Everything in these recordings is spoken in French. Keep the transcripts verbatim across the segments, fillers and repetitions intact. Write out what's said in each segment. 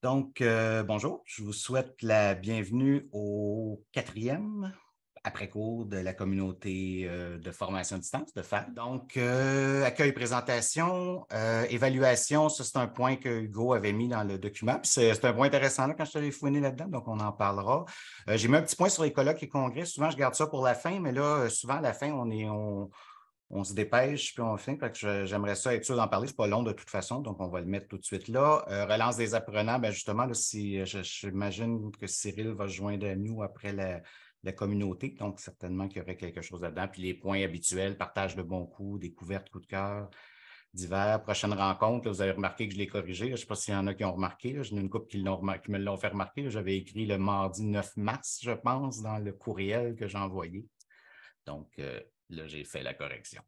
Donc, euh, bonjour, je vous souhaite la bienvenue au quatrième après-cours de la communauté euh, de formation à distance de F A D. Donc, euh, accueil, présentation, euh, évaluation, ça c'est un point que Hugo avait mis dans le document. Puis c'est c'est un point intéressant là, quand je suis allé fouiner là-dedans, donc on en parlera. Euh, j'ai mis un petit point sur les colloques et congrès. Souvent, je garde ça pour la fin, mais là, euh, souvent, à la fin, on est, on, on se dépêche, puis on fait. Fait que je- j'aimerais ça être sûr d'en parler. C'est pas long de toute façon, donc on va le mettre tout de suite là. Euh, relance des apprenants, ben justement, là, si, je- j'imagine que Cyril va se joindre à nous après la, la communauté, donc certainement qu'il y aurait quelque chose là-dedans. Puis les points habituels, partage de bons coups, découverte, coup de cœur, divers, prochaine rencontre. Là, vous avez remarqué que je l'ai corrigé. Là, je ne sais pas s'il y en a qui ont remarqué. J'en ai une couple qui, l'ont remar- qui me l'ont fait remarquer. Là, j'avais écrit le mardi neuf mars, je pense, dans le courriel que j'ai envoyé. Donc, euh, là, j'ai fait la correction.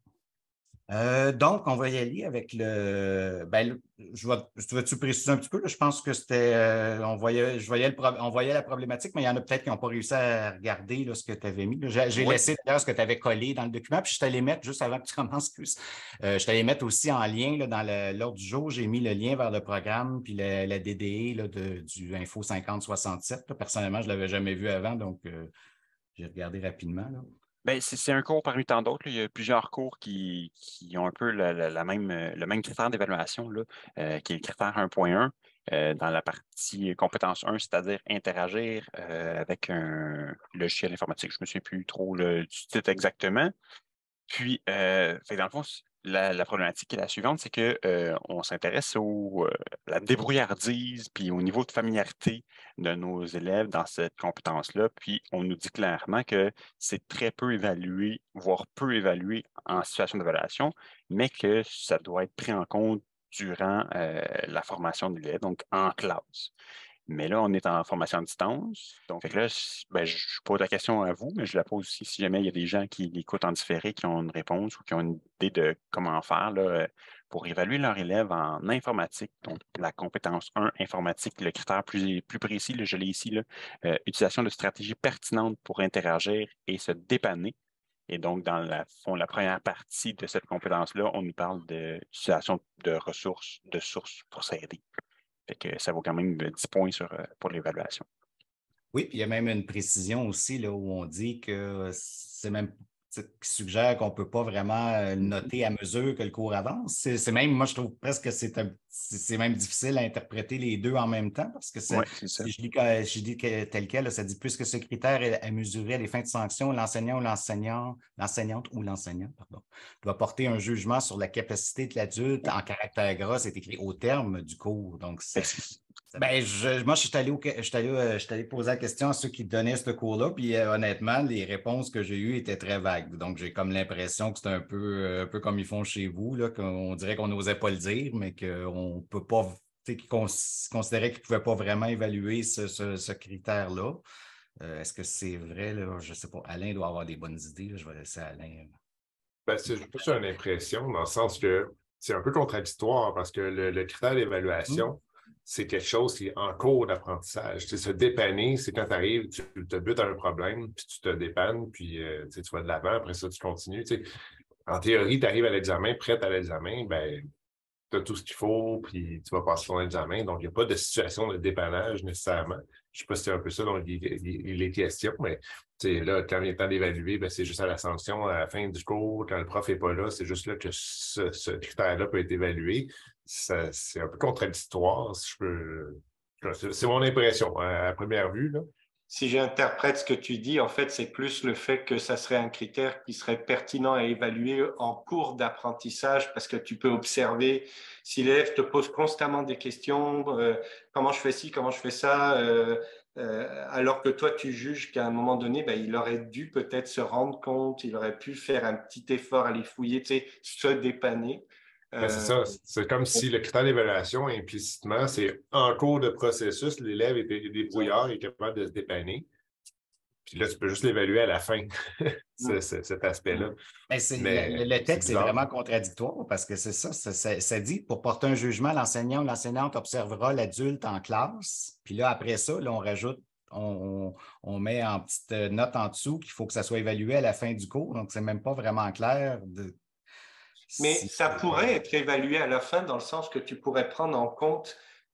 Euh, donc, on va y aller avec le. Ben, le- je vais, tu veux-tu préciser un petit peu? Là? Je pense que c'était. euh, on voyait, je voyais le pro- on voyait la problématique, mais il y en a peut-être qui n'ont pas réussi à regarder là, ce que tu avais mis. Là. J'ai j'ai Oui, laissé d'ailleurs ce que tu avais collé dans le document, puis je t'allais mettre, juste avant que tu commences, excuse, euh, je t'allais mettre aussi en lien là, dans le- l'ordre du jour. J'ai mis le lien vers le programme, puis la, la D D E là, de, du Info cinquante soixante-sept. Là. Personnellement, je ne l'avais jamais vu avant, donc euh, j'ai regardé rapidement. Là. ben, c'est c'est un cours parmi tant d'autres, là. Il y a plusieurs cours qui, qui ont un peu la, la- la même, euh, le même critère d'évaluation, là, euh, qui est le critère un point un euh, dans la partie compétence un, c'est-à-dire interagir euh, avec un logiciel informatique. Je ne me souviens plus trop le, du titre exactement. Puis, euh, fait que dans le fond, c- la, la problématique est la suivante, c'est que euh, on s'intéresse au euh, la débrouillardise, puis au niveau de familiarité de nos élèves dans cette compétence-là. Puis, on nous dit clairement que c'est très peu évalué, voire peu évalué en situation d'évaluation, mais que ça doit être pris en compte durant euh, la formation de l'élève, donc en classe. Mais là, on est en formation à distance. Donc, fait que là, je- ben, je je pose la question à vous, mais je la pose aussi si jamais il y a des gens qui l'écoutent en différé, qui ont une réponse ou qui ont une idée de comment faire là, euh, pour évaluer leur élève en informatique. Donc, la compétence un, informatique, le critère plus, plus précis, là, je l'ai ici, là, euh, utilisation de stratégies pertinentes pour interagir et se dépanner. Et donc, dans la, fond, la première partie de cette compétence-là, on nous parle d'utilisation de ressources, de sources pour s'aider. Fait que ça vaut quand même dix points sur, euh, pour l'évaluation. Oui, puis il y a même une précision aussi là, où on dit que c'est même qui suggère qu'on ne peut pas vraiment euh, Mhm. noter à mesure que le cours avance. C'est c'est même, moi, je trouve presque que c'est un- c'est c'est même difficile à interpréter les deux en même temps parce que Oui, c'est- c'est ça. si je lis, que- je dis que tel quel, là, ça dit plus que ce critère est à mesurer à les fins de sanction, l'enseignant ou l'enseignant, l'enseignante ou l'enseignant, pardon, doit porter un jugement sur la capacité de l'adulte en caractère gras, c'est écrit au terme du cours. Donc, Fait ça, que c'est- ben, je, moi, je suis allé, au- je suis allé, euh, je suis allé poser la question à ceux qui donnaient ce cours-là, puis euh, honnêtement, les réponses que j'ai eues étaient très vagues. Donc, j'ai comme l'impression que c'est un peu, euh, un peu comme ils font chez vous, là, qu'on dirait qu'on n'osait pas le dire, mais qu'on peut pas, tu sais, qu'ils cons- considéraient qu'ils ne pouvaient pas vraiment évaluer ce, ce- ce critère-là. Euh, est-ce que c'est vrai, là? Je ne sais pas. Alain doit avoir des bonnes idées, là. Je vais laisser Alain. Ben, c'est plus une impression dans le sens que c'est un peu contradictoire parce que le, le critère Hmm. d'évaluation, c'est quelque chose qui est en cours d'apprentissage. Tu sais, se dépanner, c'est quand tu arrives, tu te butes à un problème, puis tu te dépannes, puis euh, tu sais, tu vas de l'avant, après ça, tu continues. Tu sais. En théorie, tu arrives à l'examen, prête à l'examen, ben, tu as tout ce qu'il faut, puis tu vas passer ton examen. Donc, il n'y a pas de situation de dépannage nécessairement. Je sais pas si c'est un peu ça dont il, il, il est question, mais tu sais, là, quand il est temps d'évaluer, ben, c'est juste à la sanction, à la fin du cours, quand le prof est pas là, c'est juste là que ce, ce critère-là peut être évalué. Ça, c'est un peu contradictoire, si je peux. C'est c'est mon impression, à, à première vue, là. Si j'interprète ce que tu dis, en fait, c'est plus le fait que ça serait un critère qui serait pertinent à évaluer en cours d'apprentissage parce que tu peux observer si l'élève te pose constamment des questions, euh, comment je fais ci, comment je fais ça, euh, euh, alors que toi, tu juges qu'à un moment donné, ben, il aurait dû peut-être se rendre compte, il aurait pu faire un petit effort à les fouiller, tu sais, se dépanner. Ben, c'est Euh, ça. C'est comme si le critère d'évaluation, implicitement, c'est en cours de processus, l'élève est dé- débrouillard, est capable de se dépanner. Puis là, tu peux juste l'évaluer à la fin, ce- ce- cet aspect-là. Ben, c'est, le, le- Mais le c'est texte est bizarre. vraiment contradictoire parce que c'est ça, ça, ça- ça dit pour porter un jugement, l'enseignant ou l'enseignante observera l'adulte en classe. Puis là, après ça, là, on rajoute, on, on, on met en petite note en dessous qu'il faut que ça soit évalué à la fin du cours. Donc, c'est même pas vraiment clair de Mais si. ça pourrait être évalué à la fin dans le sens que tu pourrais prendre en compte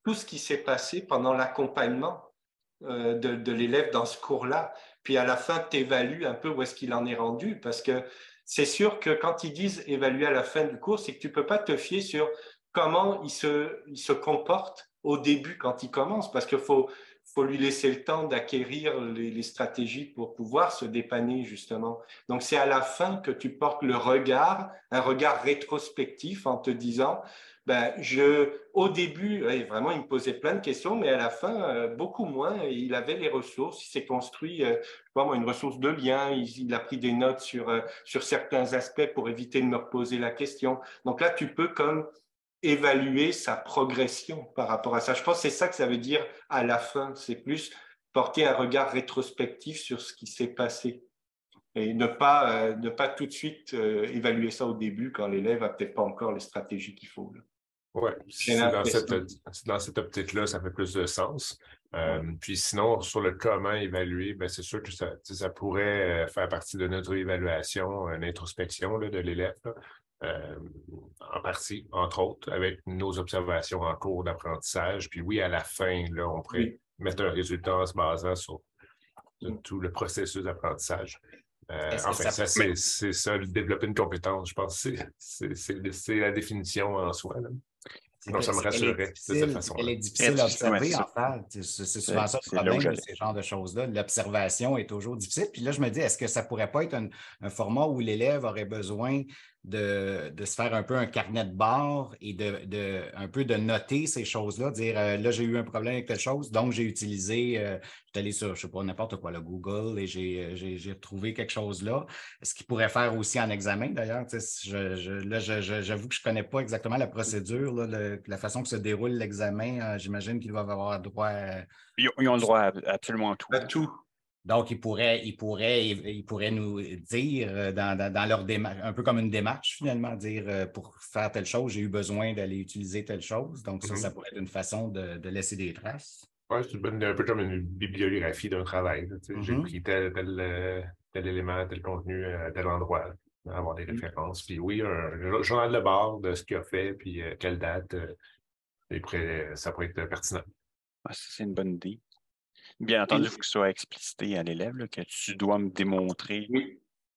tout ce qui s'est passé pendant l'accompagnement euh, de, de l'élève dans ce cours-là. Puis à la fin, tu évalues un peu où est-ce qu'il en est rendu, parce que c'est sûr que quand ils disent évaluer à la fin du cours, c'est que tu ne peux pas te fier sur comment il se, il se comporte au début quand il commence, parce qu'il faut, faut lui laisser le temps d'acquérir les, les stratégies pour pouvoir se dépanner, justement. Donc, c'est à la fin que tu portes le regard, un regard rétrospectif en te disant, ben, je, au début, vraiment, il me posait plein de questions, mais à la fin, euh, beaucoup moins. Il avait les ressources, il s'est construit, euh, je sais pas moi, une ressource de lien, il, il a pris des notes sur, euh, sur certains aspects pour éviter de me reposer la question. Donc là, tu peux comme évaluer sa progression par rapport à ça. Je pense que c'est ça que ça veut dire à la fin. C'est plus porter un regard rétrospectif sur ce qui s'est passé et ne pas, euh, ne pas tout de suite euh, évaluer ça au début quand l'élève n'a peut-être pas encore les stratégies qu'il faut. Oui, c'est dans cette, dans cette optique-là, ça fait plus de sens. Euh, ouais. Puis sinon, sur le comment évaluer, ben c'est sûr que ça, ça pourrait faire partie de notre évaluation, une introspection là, de l'élève, euh, en partie, entre autres, avec nos observations en cours d'apprentissage. Puis oui, à la fin, là, on pourrait oui. mettre un résultat en se basant sur de, tout le processus d'apprentissage. Euh, enfin, ça, ça c'est, c'est ça, développer une compétence, je pense que c'est, c'est, c'est la définition en soi. Là. Donc, ça me rassurerait de cette façon-là. Elle est difficile à observer, en fait. C'est, c'est souvent ça le problème de ces genres de choses-là. L'observation est toujours difficile. Puis là, je me dis, est-ce que ça pourrait pas être un, un format où l'élève aurait besoin de, de se faire un peu un carnet de bord et de, de un peu de noter ces choses-là, dire euh, là, j'ai eu un problème avec telle chose, donc j'ai utilisé, euh, j'étais allé sur, je sais pas, n'importe quoi, le Google, et j'ai, j'ai, j'ai trouvé quelque chose là. Ce qu'il pourrait faire aussi en examen, d'ailleurs. Je, je, là, je, je, j'avoue que je ne connais pas exactement la procédure, là, le, la façon que se déroule l'examen. Euh, j'imagine qu'ils doivent avoir droit à... Ils, ils ont le droit à absolument tout. À tout. Donc, ils pourraient, ils pourraient, ils pourraient nous dire dans, dans, dans leur démarche, un peu comme une démarche finalement, dire pour faire telle chose, j'ai eu besoin d'aller utiliser telle chose. Donc, ça, mm-hmm. ça pourrait être une façon de, de laisser des traces. Oui, c'est un peu comme une bibliographie d'un travail. Mm-hmm. J'ai pris tel, tel, tel élément, tel contenu à tel endroit, avoir des références. Mm-hmm. Puis oui, un, un journal de bord de ce qu'il a fait, puis euh, quelle date, euh, et après, ça pourrait être pertinent. Ah, ça, c'est une bonne idée. Bien entendu, il faut que ce soit explicité à l'élève, là, que tu dois me démontrer. Oui.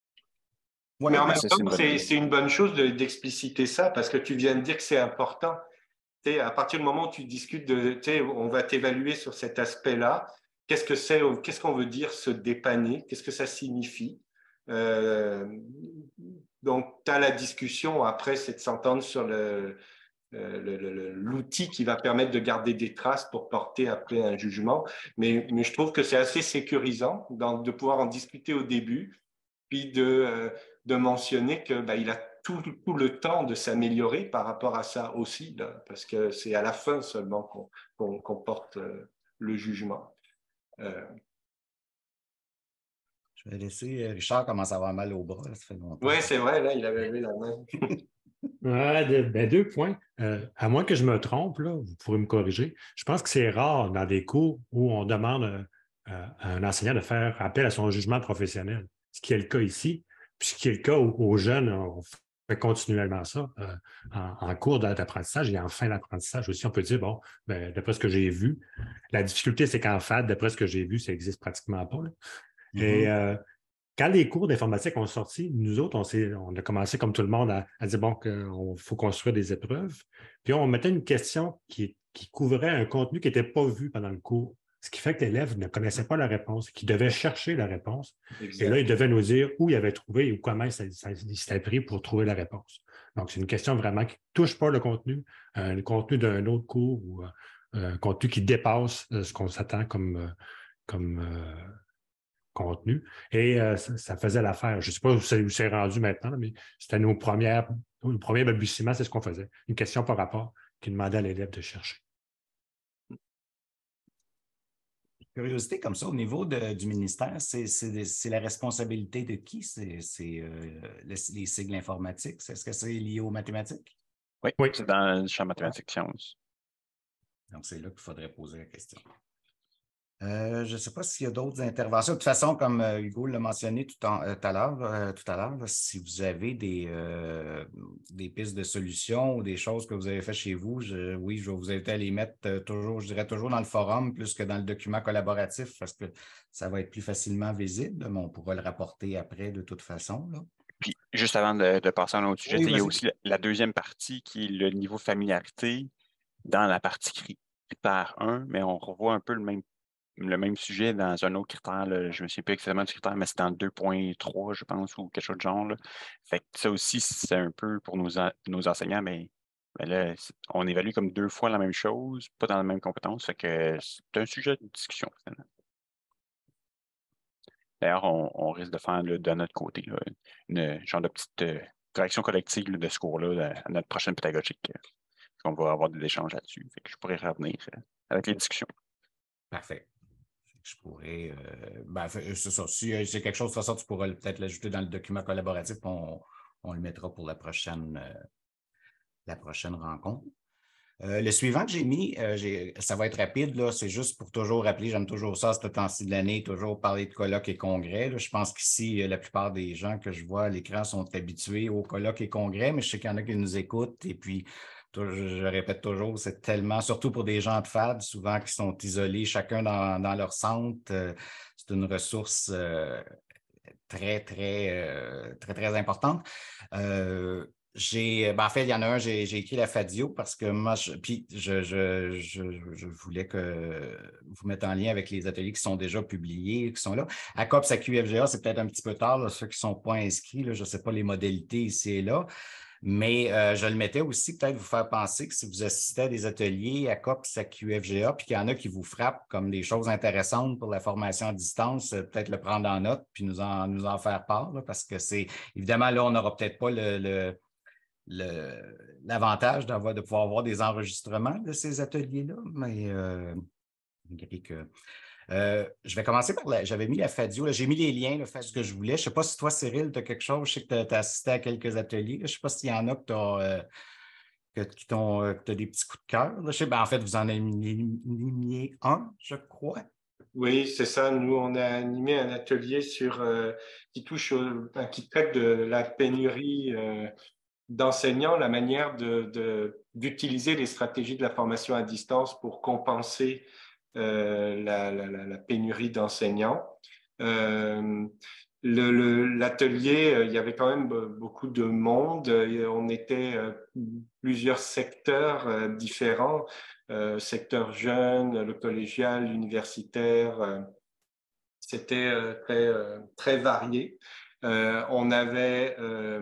Ouais, mais en même temps, c'est, c'est une bonne chose de, d'expliciter ça parce que tu viens de dire que c'est important. T'sais, à partir du moment où tu discutes de, on va t'évaluer sur cet aspect-là, qu'est-ce que c'est, qu'est-ce qu'on veut dire se dépanner, qu'est-ce que ça signifie. Euh, donc, tu as la discussion, après, c'est de s'entendre sur le, Le, le, l'outil qui va permettre de garder des traces pour porter après un jugement. Mais, mais je trouve que c'est assez sécurisant dans, de pouvoir en discuter au début, puis de, euh, de mentionner que ben, il a tout, tout le temps de s'améliorer par rapport à ça aussi, là, parce que c'est à la fin seulement qu'on, qu'on, qu'on porte euh, le jugement. Euh... Je vais laisser Richard commence à avoir mal au bras, ça fait longtemps. Oui, c'est vrai, là, il avait levé la main. Ouais, de, ben deux points. Euh, à moins que je me trompe, là, vous pourrez me corriger. Je pense que c'est rare dans des cours où on demande euh, à un enseignant de faire appel à son jugement professionnel. Ce qui est le cas ici, puis ce qui est le cas aux, aux jeunes, on fait continuellement ça euh, en, en cours d'apprentissage et en fin d'apprentissage aussi. On peut dire, bon, ben, d'après ce que j'ai vu, la difficulté, c'est qu'en F A D, d'après ce que j'ai vu, ça n'existe pratiquement pas. Là. Mm-hmm. Et euh, quand les cours d'informatique ont sorti, nous autres, on, s'est, on a commencé comme tout le monde à, à dire bon, qu'il faut construire des épreuves. Puis on mettait une question qui, qui couvrait un contenu qui n'était pas vu pendant le cours. Ce qui fait que l'élève ne connaissait pas la réponse, qu'il devait chercher la réponse. Exact. Et là, il devait nous dire où il avait trouvé ou comment il s'était pris pour trouver la réponse. Donc, c'est une question vraiment qui ne touche pas le contenu, euh, le contenu d'un autre cours ou euh, un contenu qui dépasse euh, ce qu'on s'attend comme, euh, comme euh, contenu. Et euh, ça, ça faisait l'affaire. Je ne sais pas où c'est, où c'est rendu maintenant, mais c'était nos premières, nos premiers balbutiements, c'est ce qu'on faisait. Une question par rapport qui demandait à l'élève de chercher. Curiosité comme ça, au niveau de, du ministère, c'est, c'est, c'est la responsabilité de qui? C'est, c'est euh, les, les sigles informatiques? Est-ce que c'est lié aux mathématiques? Oui, oui. C'est dans le champ mathématiques sciences. Donc, c'est là qu'il faudrait poser la question. Euh, je ne sais pas s'il y a d'autres interventions. De toute façon, comme euh, Hugo l'a mentionné tout, en, euh, tout à l'heure, euh, tout à l'heure, là, si vous avez des, euh, des pistes de solutions ou des choses que vous avez faites chez vous, je, oui, je vais vous inviter à les mettre euh, toujours, je dirais toujours dans le forum plus que dans le document collaboratif parce que ça va être plus facilement visible, mais on pourra le rapporter après de toute façon, là. Puis, juste avant de, de passer à un autre sujet, Oui, il y a vas-y. aussi la, la deuxième partie qui est le niveau de familiarité dans la partie critère un, mais on revoit un peu le même, le même sujet dans un autre critère. Là. Je ne me souviens plus exactement du critère, mais c'est dans le deux point trois, je pense, ou quelque chose de genre. Là. Fait que ça aussi, c'est un peu pour nos, en- nos enseignants, mais, mais là, c'est- on évalue comme deux fois la même chose, pas dans la même compétence. Fait que c'est un sujet de discussion, finalement. D'ailleurs, on, on risque de faire là, de notre côté là, une genre de petite euh, correction collective là, de ce cours-là là, à notre prochaine pédagogique. euh, On va avoir des échanges là-dessus. Fait que je pourrais revenir euh, avec les discussions. Parfait. Je pourrais. Euh, ben, c'est ça. Si euh, c'est quelque chose, de toute façon, tu pourras peut-être l'ajouter dans le document collaboratif, puis on, on le mettra pour la prochaine, euh, la prochaine rencontre. Euh, le suivant que j'ai mis, euh, j'ai- ça va être rapide, là, c'est juste pour toujours rappeler, j'aime toujours ça, ce temps-ci de l'année, toujours parler de colloques et congrès. Là. Je pense qu'ici, euh, la plupart des gens que je vois à l'écran sont habitués aux colloques et congrès, mais je sais qu'il y en a qui nous écoutent et puis je, je répète toujours, c'est tellement, surtout pour des gens de F A D, souvent qui sont isolés, chacun dans, dans leur centre, euh, c'est une ressource euh, très, très, euh, très, très importante. Euh, j'ai, ben, en fait, il y en a un, j'ai, j'ai écrit la Fadio parce que moi, je, puis je, je, je, je voulais que vous mettiez en lien avec les ateliers qui sont déjà publiés, qui sont là. À COPS, à Q F G A, c'est peut-être un petit peu tard, là, ceux qui ne sont pas inscrits, là, je ne sais pas les modalités ici et là. Mais euh, je le mettais aussi peut-être vous faire penser que si vous assistez à des ateliers à COPS, à Q F G A, puis qu'il y en a qui vous frappent comme des choses intéressantes pour la formation à distance, euh, peut-être le prendre en note puis nous en, nous en faire part, là, parce que c'est évidemment là, on n'aura peut-être pas le, le, le, l'avantage d'avoir, de pouvoir avoir des enregistrements de ces ateliers-là, mais euh, malgré que. Euh, je vais commencer par la. J'avais mis la Fadio. Là. J'ai mis les liens, là, faire ce que je voulais. Je ne sais pas si toi, Cyril, tu as quelque chose. Je sais que tu as assisté à quelques ateliers. Là. Je ne sais pas s'il y en a que tu as, euh, que, qui t'ont, euh, que tu as des petits coups de cœur. Là. Je sais, ben, en fait, vous en avez mis un, je crois. Oui, c'est ça. Nous, on a animé un atelier sur euh, qui touche au, enfin, qui traite de la pénurie euh, d'enseignants, la manière de, de, d'utiliser les stratégies de la formation à distance pour compenser euh, la, la, la, pénurie d'enseignants. Euh, le, le, l'atelier, il y avait quand même beaucoup de monde. On était plusieurs secteurs euh, différents, euh, secteur jeune, le collégial, l'universitaire. Euh, c'était euh, très, euh, très varié. Euh, on avait euh,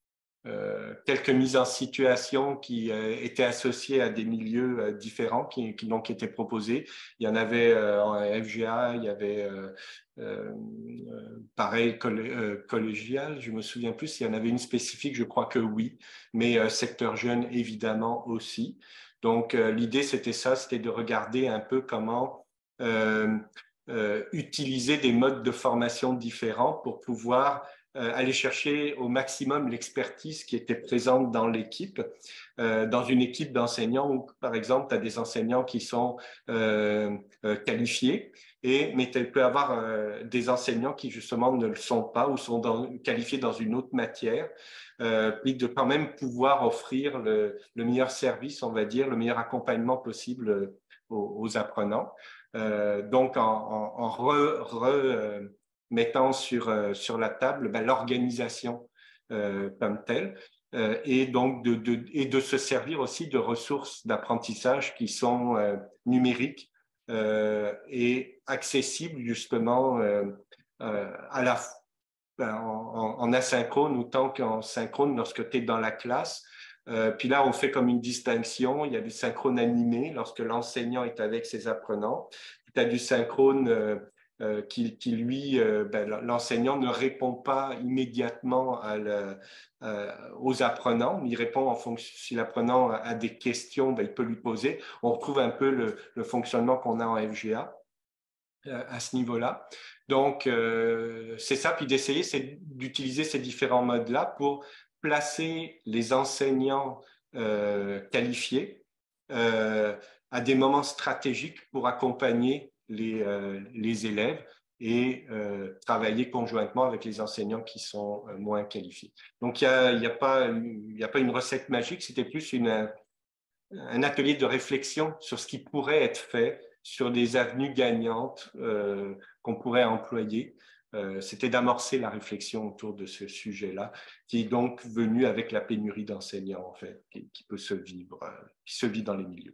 euh, quelques mises en situation qui euh, étaient associées à des milieux euh, différents qui, qui donc étaient proposés. Il y en avait euh, en F G A, il y avait euh, euh, pareil collé, euh, collégial, je me souviens plus s'il y en avait une spécifique, je crois que oui, mais euh, secteur jeune évidemment aussi. Donc euh, l'idée c'était ça, c'était de regarder un peu comment euh, euh, utiliser des modes de formation différents pour pouvoir euh, aller chercher au maximum l'expertise qui était présente dans l'équipe. Euh, dans une équipe d'enseignants où, par exemple, tu as des enseignants qui sont euh, euh, qualifiés, et, mais tu peux avoir euh, des enseignants qui, justement, ne le sont pas ou sont dans, qualifiés dans une autre matière, euh, puis de quand même pouvoir offrir le, le meilleur service, on va dire, le meilleur accompagnement possible aux, aux apprenants. Euh, donc, en, en, en re, re, euh, mettant sur, euh, sur la table ben, l'organisation euh, comme telle, euh, et donc de, de, et de se servir aussi de ressources d'apprentissage qui sont euh, numériques euh, et accessibles justement euh, euh, à la, ben, en, en asynchrone autant qu'en synchrone lorsque tu es dans la classe. Euh, puis là, on fait comme une distinction. Il y a du synchrone animé lorsque l'enseignant est avec ses apprenants. Tu as du synchrone euh, euh, qui, qui, lui, euh, ben, l'enseignant ne répond pas immédiatement à le, euh, aux apprenants. Il répond en fonction, si l'apprenant a des questions, ben, il peut lui poser. On retrouve un peu le, le fonctionnement qu'on a en F G A euh, à ce niveau-là. Donc, euh, c'est ça. Puis d'essayer, c'est d'utiliser ces différents modes-là pour placer les enseignants euh, qualifiés euh, à des moments stratégiques pour accompagner les, euh, les élèves et euh, travailler conjointement avec les enseignants qui sont euh, moins qualifiés. Donc, il n'y a, il y a, pas, il y a pas une recette magique, c'était plus une, un atelier de réflexion sur ce qui pourrait être fait, sur des avenues gagnantes euh, qu'on pourrait employer. Euh, c'était d'amorcer la réflexion autour de ce sujet-là, qui est donc venu avec la pénurie d'enseignants, en fait, qui, qui peut se vivre, euh, qui se vit dans les milieux.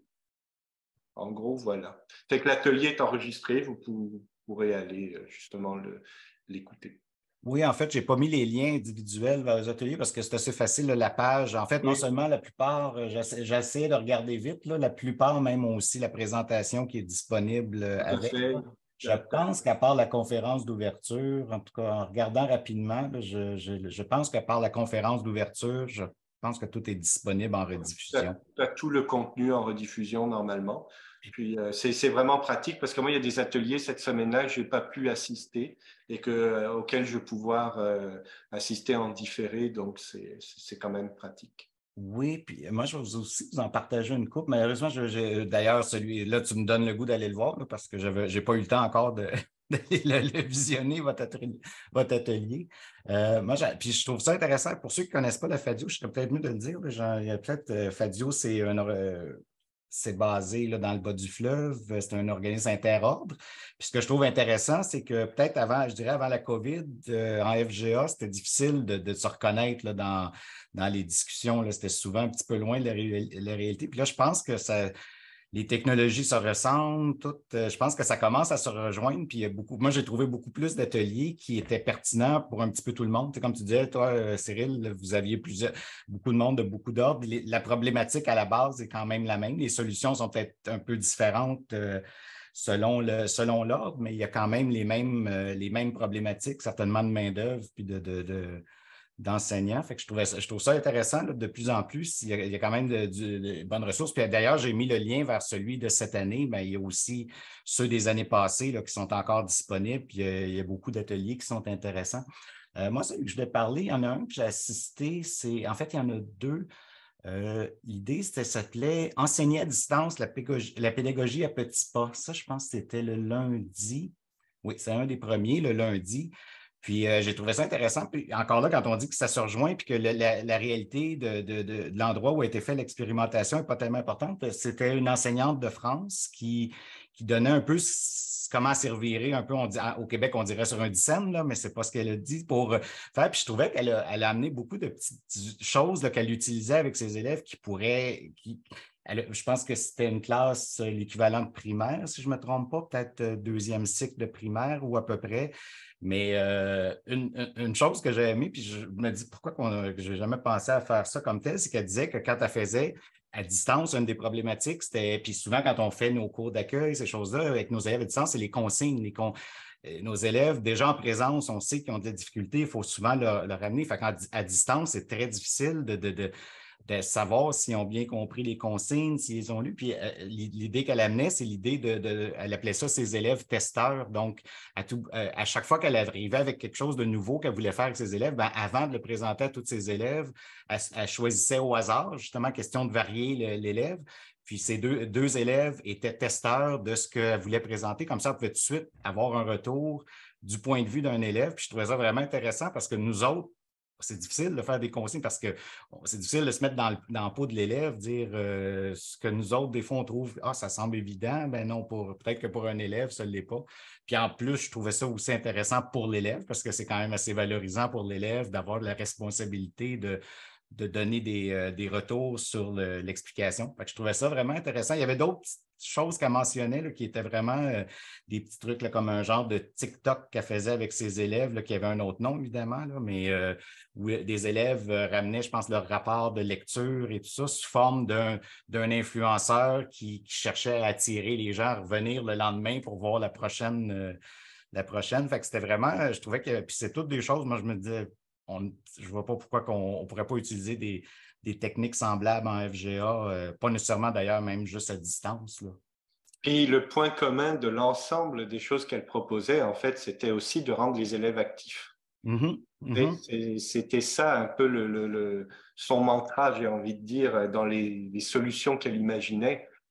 En gros, voilà. Fait que l'atelier est enregistré, vous, vous pourrez aller euh, justement l'écouter. Oui, en fait, je n'ai pas mis les liens individuels vers les ateliers parce que c'est assez facile, là, la page. En fait, non Oui. seulement la plupart, euh, j'essaie, j'essaie de regarder vite, là, la plupart même ont aussi la présentation qui est disponible euh, Tout à avec. fait. Je pense qu'à part la conférence d'ouverture, en tout cas en regardant rapidement, là, je, je, je pense qu'à part la conférence d'ouverture, je pense que tout est disponible en rediffusion. Tu as tout le contenu en rediffusion normalement. Puis euh, c'est vraiment pratique parce que moi, il y a des ateliers cette semaine-là que je n'ai pas pu assister et que, euh, auxquels je vais pouvoir euh, assister en différé. Donc, c'est quand même pratique. Oui, puis moi, je vais vous aussi vous en partager une coupe. Malheureusement, d'ailleurs, celui-là, tu me donnes le goût d'aller le voir là, parce que je n'ai pas eu le temps encore de, de le, le visionner, votre atelier. Votre atelier. Euh, moi, puis je trouve ça intéressant. Pour ceux qui ne connaissent pas le Fadio, je serais peut-être mieux de le dire. Là, genre, il y a peut-être euh, Fadio, c'est un. Euh, c'est basé là, dans le bas du fleuve, c'est un organisme interordre. Puis ce que je trouve intéressant, c'est que peut-être avant, je dirais avant la COVID, euh, en F G A, c'était difficile de, de se reconnaître là, dans, dans les discussions. C'était souvent un petit peu loin de la, ré la réalité. Puis là, je pense que ça, les technologies se ressemblent, toutes, euh, je pense que ça commence à se rejoindre. Puis il y a beaucoup, moi, j'ai trouvé beaucoup plus d'ateliers qui étaient pertinents pour un petit peu tout le monde. Tu sais, comme tu disais, toi, euh, Cyril, vous aviez plusieurs, beaucoup de monde de beaucoup d'ordres. La problématique à la base est quand même la même. Les solutions sont peut-être un peu différentes euh, selon le selon l'ordre, mais il y a quand même les mêmes, euh, les mêmes problématiques, certainement de main-d'œuvre puis de, de, de d'enseignants. Fait que je, trouvais ça, je trouve ça intéressant là, de plus en plus. Il y a, il y a quand même de, de, de bonnes ressources. Puis d'ailleurs, j'ai mis le lien vers celui de cette année, mais il y a aussi ceux des années passées là, qui sont encore disponibles. Puis il y a, il y a beaucoup d'ateliers qui sont intéressants. Euh, moi, celui que je voulais parler, il y en a un que j'ai assisté, c'est en fait, il y en a deux. Euh, L'idée, c'était s'appelait Enseigner à distance la pédagogie, la pédagogie à petits pas. Ça, je pense que c'était le lundi. Oui, c'est un des premiers, le lundi. Puis euh, j'ai trouvé ça intéressant. Puis encore là, quand on dit que ça se rejoint puis que le, la, la réalité de, de, de, de l'endroit où a été faite l'expérimentation n'est pas tellement importante, c'était une enseignante de France qui, qui donnait un peu comment servirait un peu, on dit, au Québec, on dirait sur un dixaine, là, mais ce n'est pas ce qu'elle a dit pour faire. Puis je trouvais qu'elle a, elle a amené beaucoup de petites choses qu'elle utilisait avec ses élèves qui pourraient. Qui, Elle, je pense que c'était une classe, l'équivalent de primaire, si je ne me trompe pas, peut-être deuxième cycle de primaire ou à peu près. Mais euh, une, une chose que j'ai aimée, puis je me dis pourquoi qu'on, que je n'ai jamais pensé à faire ça comme tel, c'est qu'elle disait que quand elle faisait à distance, une des problématiques, c'était, puis souvent quand on fait nos cours d'accueil, ces choses-là, avec nos élèves à distance, c'est les consignes. Les con, nos élèves, déjà en présence, on sait qu'ils ont des difficultés, il faut souvent leur, leur amener. Fait qu'à distance, c'est très difficile de, de, de de savoir s'ils ont bien compris les consignes, s'ils ont lu. Puis euh, l'idée qu'elle amenait, c'est l'idée de, de, elle appelait ça ses élèves testeurs. Donc, à, tout, euh, à chaque fois qu'elle arrivait avec quelque chose de nouveau qu'elle voulait faire avec ses élèves, ben, avant de le présenter à tous ses élèves, elle, elle choisissait au hasard, justement, question de varier l'élève. Puis ces deux, deux élèves étaient testeurs de ce qu'elle voulait présenter. Comme ça, on pouvait tout de suite avoir un retour du point de vue d'un élève. Puis je trouvais ça vraiment intéressant parce que nous autres, c'est difficile de faire des consignes parce que c'est difficile de se mettre dans le, dans le pot de l'élève, dire euh, ce que nous autres, des fois, on trouve, ah, ça semble évident. Ben non, peut-être que pour un élève, ça ne l'est pas. Puis en plus, je trouvais ça aussi intéressant pour l'élève parce que c'est quand même assez valorisant pour l'élève d'avoir la responsabilité de, de donner des, euh, des retours sur l'explication. Le, je trouvais ça vraiment intéressant. Il y avait d'autres choses qu'elle mentionnait là, qui étaient vraiment euh, des petits trucs là, comme un genre de TikTok qu'elle faisait avec ses élèves, là, qui avait un autre nom, évidemment, là, mais euh, où des élèves euh, ramenaient, je pense, leur rapport de lecture et tout ça sous forme d'un d'un influenceur qui, qui cherchait à attirer les gens à revenir le lendemain pour voir la prochaine. Euh, la prochaine. Fait que c'était vraiment, je trouvais que, puis c'est toutes des choses, moi je me disais, on, je ne vois pas pourquoi on ne pourrait pas utiliser des, des techniques semblables en F G A, euh, pas nécessairement d'ailleurs, même juste à distance, là. Puis le point commun de l'ensemble des choses qu'elle proposait, en fait, c'était aussi de rendre les élèves actifs. Mm-hmm, mm-hmm. C'était ça un peu le, le, le, son mantra, j'ai envie de dire, dans les, les solutions qu'elle imaginait.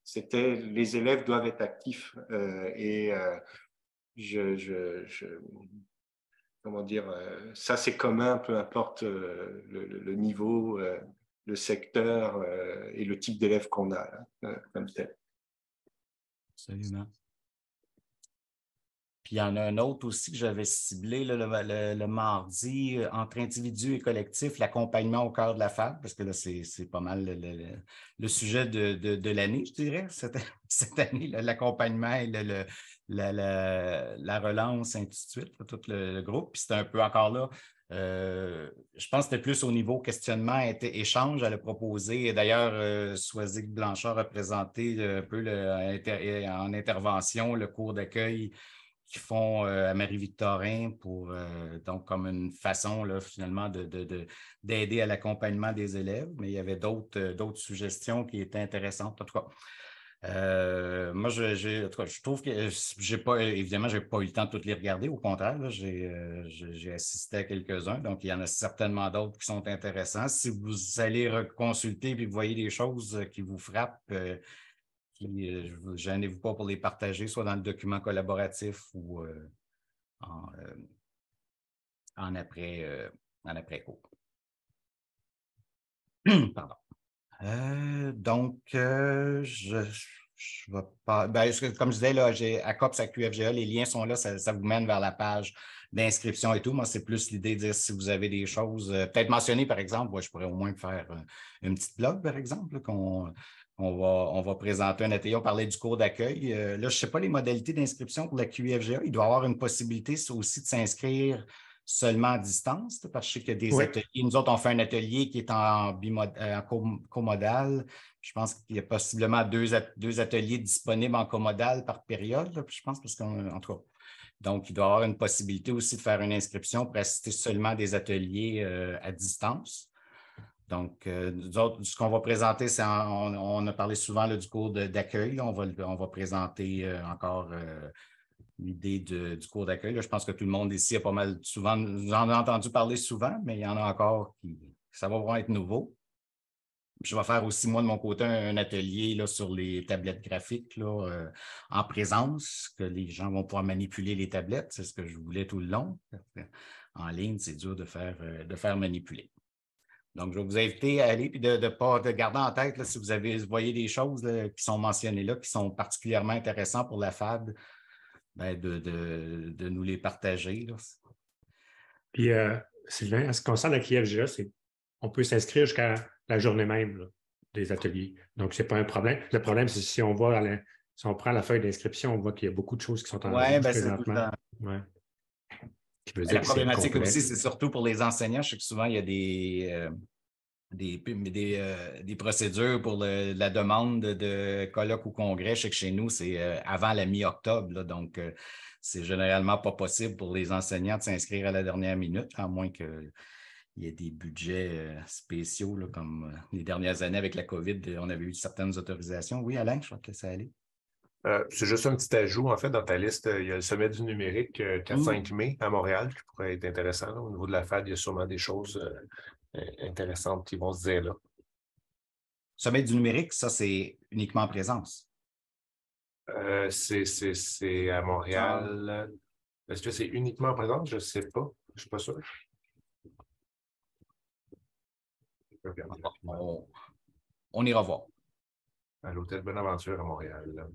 c'était les élèves doivent être actifs euh, et euh, je, je, je, comment dire, euh, ça c'est commun, peu importe euh, le, le, niveau, euh, le secteur euh, et le type d'élèves qu'on a là, euh, comme tel. Absolument. Puis il y en a un autre aussi que j'avais ciblé là, le, le, le mardi, entre individus et collectifs, l'accompagnement au cœur de la fable, parce que là, c'est, c'est pas mal le, le, le sujet de, de, de l'année, je dirais, cette, cette année, là, l'accompagnement et le, le, la, la, la relance, ainsi de suite, là, tout le, le groupe. Puis c'était un peu encore là. Euh, je pense que c'était plus au niveau questionnement et échange à le proposer. Et d'ailleurs, euh, Soisic Blanchard a présenté un peu le, en intervention le cours d'accueil qu'ils font euh, à Marie-Victorin pour euh, donc comme une façon là, finalement de, de, de, d'aider à l'accompagnement des élèves, mais il y avait d'autres, euh, d'autres suggestions qui étaient intéressantes. En tout cas, euh, moi, je, j'ai, en tout cas, je trouve que j'ai pas, évidemment, je n'ai pas eu le temps de toutes les regarder. Au contraire, là, j'ai, euh, j'ai assisté à quelques-uns, donc il y en a certainement d'autres qui sont intéressants. Si vous allez consulter et que vous voyez des choses qui vous frappent, euh, Puis, euh, gênez-vous pas pour les partager, soit dans le document collaboratif ou euh, en, euh, en après, euh, en après-cours. Pardon. Euh, donc, euh, je, je vais pas. Ben, comme je disais, là, j'ai, à COPS, à Q F G A, les liens sont là, ça, ça vous mène vers la page d'inscription et tout. Moi, c'est plus l'idée de dire si vous avez des choses, euh, peut-être mentionner, par exemple, moi, je pourrais au moins faire euh, une petite blog, par exemple, là, qu'on. On va, on va présenter un atelier, on parlait du cours d'accueil. Euh, là, je ne sais pas les modalités d'inscription pour la Q F G A. Il doit y avoir une possibilité aussi de s'inscrire seulement à distance, parce que je sais qu'il y a des oui. ateliers. Nous autres, on fait un atelier qui est en, bimod... en comodal. Je pense qu'il y a possiblement deux, at... deux ateliers disponibles en comodal par période. Là, je pense, parce qu'en tout cas. Donc, il doit y avoir une possibilité aussi de faire une inscription pour assister seulement à des ateliers euh, à distance. Donc, euh, nous autres, ce qu'on va présenter, c'est en, on, on a parlé souvent là, du cours de, d'accueil. Là, on, va, on va présenter euh, encore euh, l'idée de, du cours d'accueil. Là, je pense que tout le monde ici a pas mal souvent, vous en avez entendu parler souvent, mais il y en a encore qui, ça va vraiment être nouveau. Je vais faire aussi, moi, de mon côté, un, un atelier là, sur les tablettes graphiques là, euh, en présence, que les gens vont pouvoir manipuler les tablettes. C'est ce que je voulais tout le long. En ligne, c'est dur de faire, euh, de faire manipuler. Donc, je vais vous inviter à aller et de, de, de, de garder en tête, là, si vous, avez, vous voyez des choses là, qui sont mentionnées là, qui sont particulièrement intéressantes pour la F A D, ben, de, de, de nous les partager. Là. Puis, euh, Sylvain, en ce qui concerne la Q F G A, c'est, on peut s'inscrire jusqu'à la journée même là, des ateliers. Donc, ce n'est pas un problème. Le problème, c'est si on voit, la, si on prend la feuille d'inscription, on voit qu'il y a beaucoup de choses qui sont en ouais, ligne ben, présentement. Ouais. La problématique aussi, c'est surtout pour les enseignants. Je sais que souvent, il y a des, euh, des, des, euh, des procédures pour le, la demande de, de colloque ou congrès. Je sais que chez nous, c'est euh, avant la mi-octobre. Là, donc, euh, c'est généralement pas possible pour les enseignants de s'inscrire à la dernière minute, à moins qu'il y ait des budgets euh, spéciaux, là, comme euh, les dernières années avec la COVID, on avait eu certaines autorisations. Oui, Alain, je crois que ça allait. Euh, c'est juste un petit ajout, en fait, dans ta liste, il y a le sommet du numérique euh, quatre cinq mai à Montréal qui pourrait être intéressant. Là. Au niveau de la F A D, il y a sûrement des choses euh, intéressantes qui vont se dire là. Sommet du numérique, ça, c'est uniquement en présence. Euh, c'est, c'est, c'est à Montréal. Ah. Est-ce que c'est uniquement en présence? Je ne sais pas. Je ne suis pas sûr. On, on ira voir. À l'hôtel Bonaventure à Montréal. Là.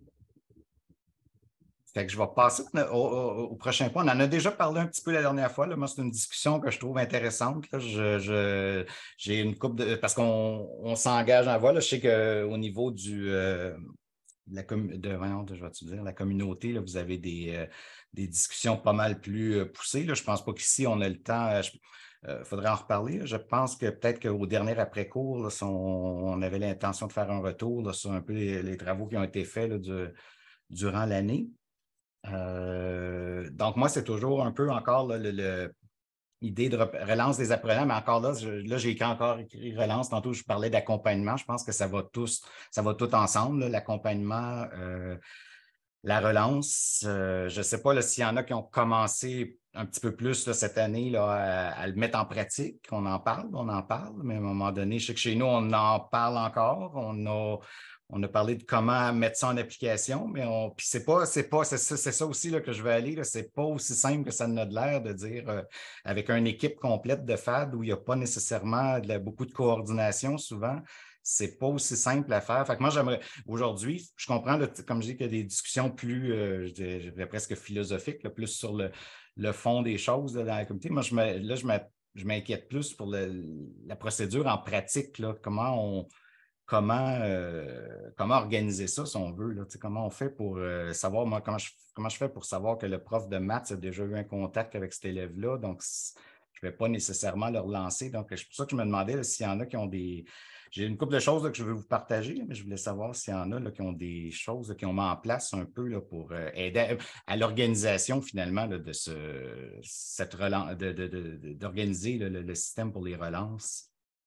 Fait que je vais passer au, au, au prochain point. On en a déjà parlé un petit peu la dernière fois. Là. Moi, c'est une discussion que je trouve intéressante. Là. Je, je, j'ai une couple de. Parce qu'on on s'engage en voie. Là. Je sais qu'au niveau du. Euh, la, com... de, voyons, je vais te dire, la communauté, là, vous avez des, euh, des discussions pas mal plus euh, poussées. Là. Je ne pense pas qu'ici, on a le temps. Il euh, faudrait en reparler. Je pense que peut-être qu'au dernier après-cours, là, on, on avait l'intention de faire un retour là, sur un peu les, les travaux qui ont été faits là, du, durant l'année. Euh, donc, moi, c'est toujours un peu encore là, le, le, l'idée de relance des apprenants, mais encore là, je, là, j'ai écrit encore écrit relance. Tantôt, je parlais d'accompagnement. Je pense que ça va tous, ça va tout ensemble, là, l'accompagnement, euh, la relance. Euh, je ne sais pas là, s'il y en a qui ont commencé un petit peu plus là, cette année là, à, à le mettre en pratique. On en parle, on en parle, mais à un moment donné, je sais que chez nous, on en parle encore. On a On a parlé de comment mettre ça en application, mais on, puis c'est pas, c'est pas, c'est ça, c'est ça aussi là, que je veux aller. Là, c'est pas aussi simple que ça en a de l'air de dire euh, avec une équipe complète de F A D où il n'y a pas nécessairement de la- beaucoup de coordination souvent. C'est pas aussi simple à faire. Fait que moi, j'aimerais aujourd'hui, je comprends, là, comme je dis, qu'il y a des discussions plus, euh, je dirais, je dirais presque philosophiques, là, plus sur le, le fond des choses là, dans la communauté. Moi, je me, là, je me- je m'inquiète plus pour le- la procédure en pratique, là, comment on comment, euh, comment organiser ça, si on veut. Là. Comment on fait pour euh, savoir, moi, comment je, comment je fais pour savoir que le prof de maths a déjà eu un contact avec cet élève-là. Donc, je ne vais pas nécessairement le relancer. Donc, c'est pour ça que je me demandais là, s'il y en a qui ont des. J'ai une couple de choses là, que je veux vous partager, mais je voulais savoir s'il y en a là, qui ont des choses là, qui ont mis en place un peu là, pour euh, aider à, à l'organisation finalement là, de ce, cette relance, de, de, de, d'organiser là, le, le système pour les relances.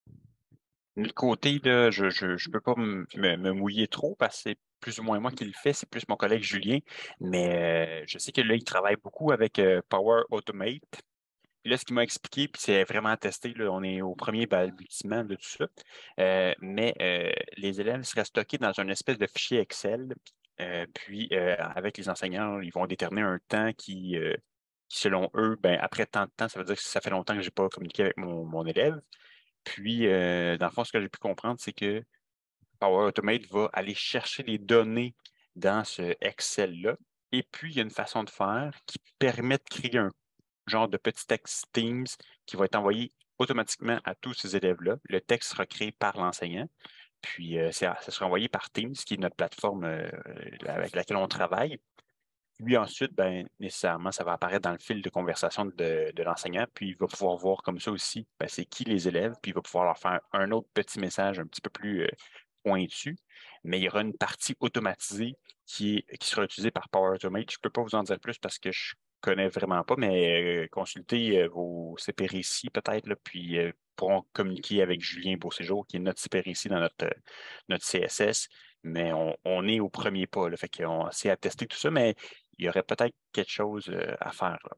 Le côté, là, je ne je peux pas me, me- me mouiller trop parce que c'est plus ou moins moi qui le fais, c'est plus mon collègue Julien. Mais euh, je sais que là, il travaille beaucoup avec euh, Power Automate. Puis là, ce qu'il m'a expliqué, puis c'est vraiment testé, là, on est au premier balbutiement de tout ça. Euh, mais euh, les élèves seraient stockés dans une espèce de fichier Excel. Euh, puis euh, avec les enseignants, ils vont déterminer un temps qui, euh, qui, selon eux, ben, après tant de temps, ça veut dire que ça fait longtemps que je n'ai pas communiqué avec mon, mon élève. Puis, euh, dans le fond, ce que j'ai pu comprendre, c'est que Power Automate va aller chercher les données dans ce Excel-là. Et puis, il y a une façon de faire qui permet de créer un genre de petit texte Teams qui va être envoyé automatiquement à tous ces élèves-là. Le texte sera créé par l'enseignant. Puis, euh, ça sera envoyé par Teams, qui est notre plateforme euh, avec laquelle on travaille. Lui, ensuite, ben, nécessairement, ça va apparaître dans le fil de conversation de, de l'enseignant, puis il va pouvoir voir comme ça aussi, ben, c'est qui les élèves, puis il va pouvoir leur faire un autre petit message un petit peu plus euh, pointu, mais il y aura une partie automatisée qui, est, qui sera utilisée par Power Automate. Je ne peux pas vous en dire plus parce que je ne connais vraiment pas, mais euh, consultez euh, vos C P R I C I peut-être, là, puis euh, pourront communiquer avec Julien Beauséjour, qui est notre C P R I C I dans notre, euh, notre C S S, mais on, on est au premier pas, là, fait qu'on sait attester tout ça, mais il y aurait peut-être quelque chose euh, à faire. Là.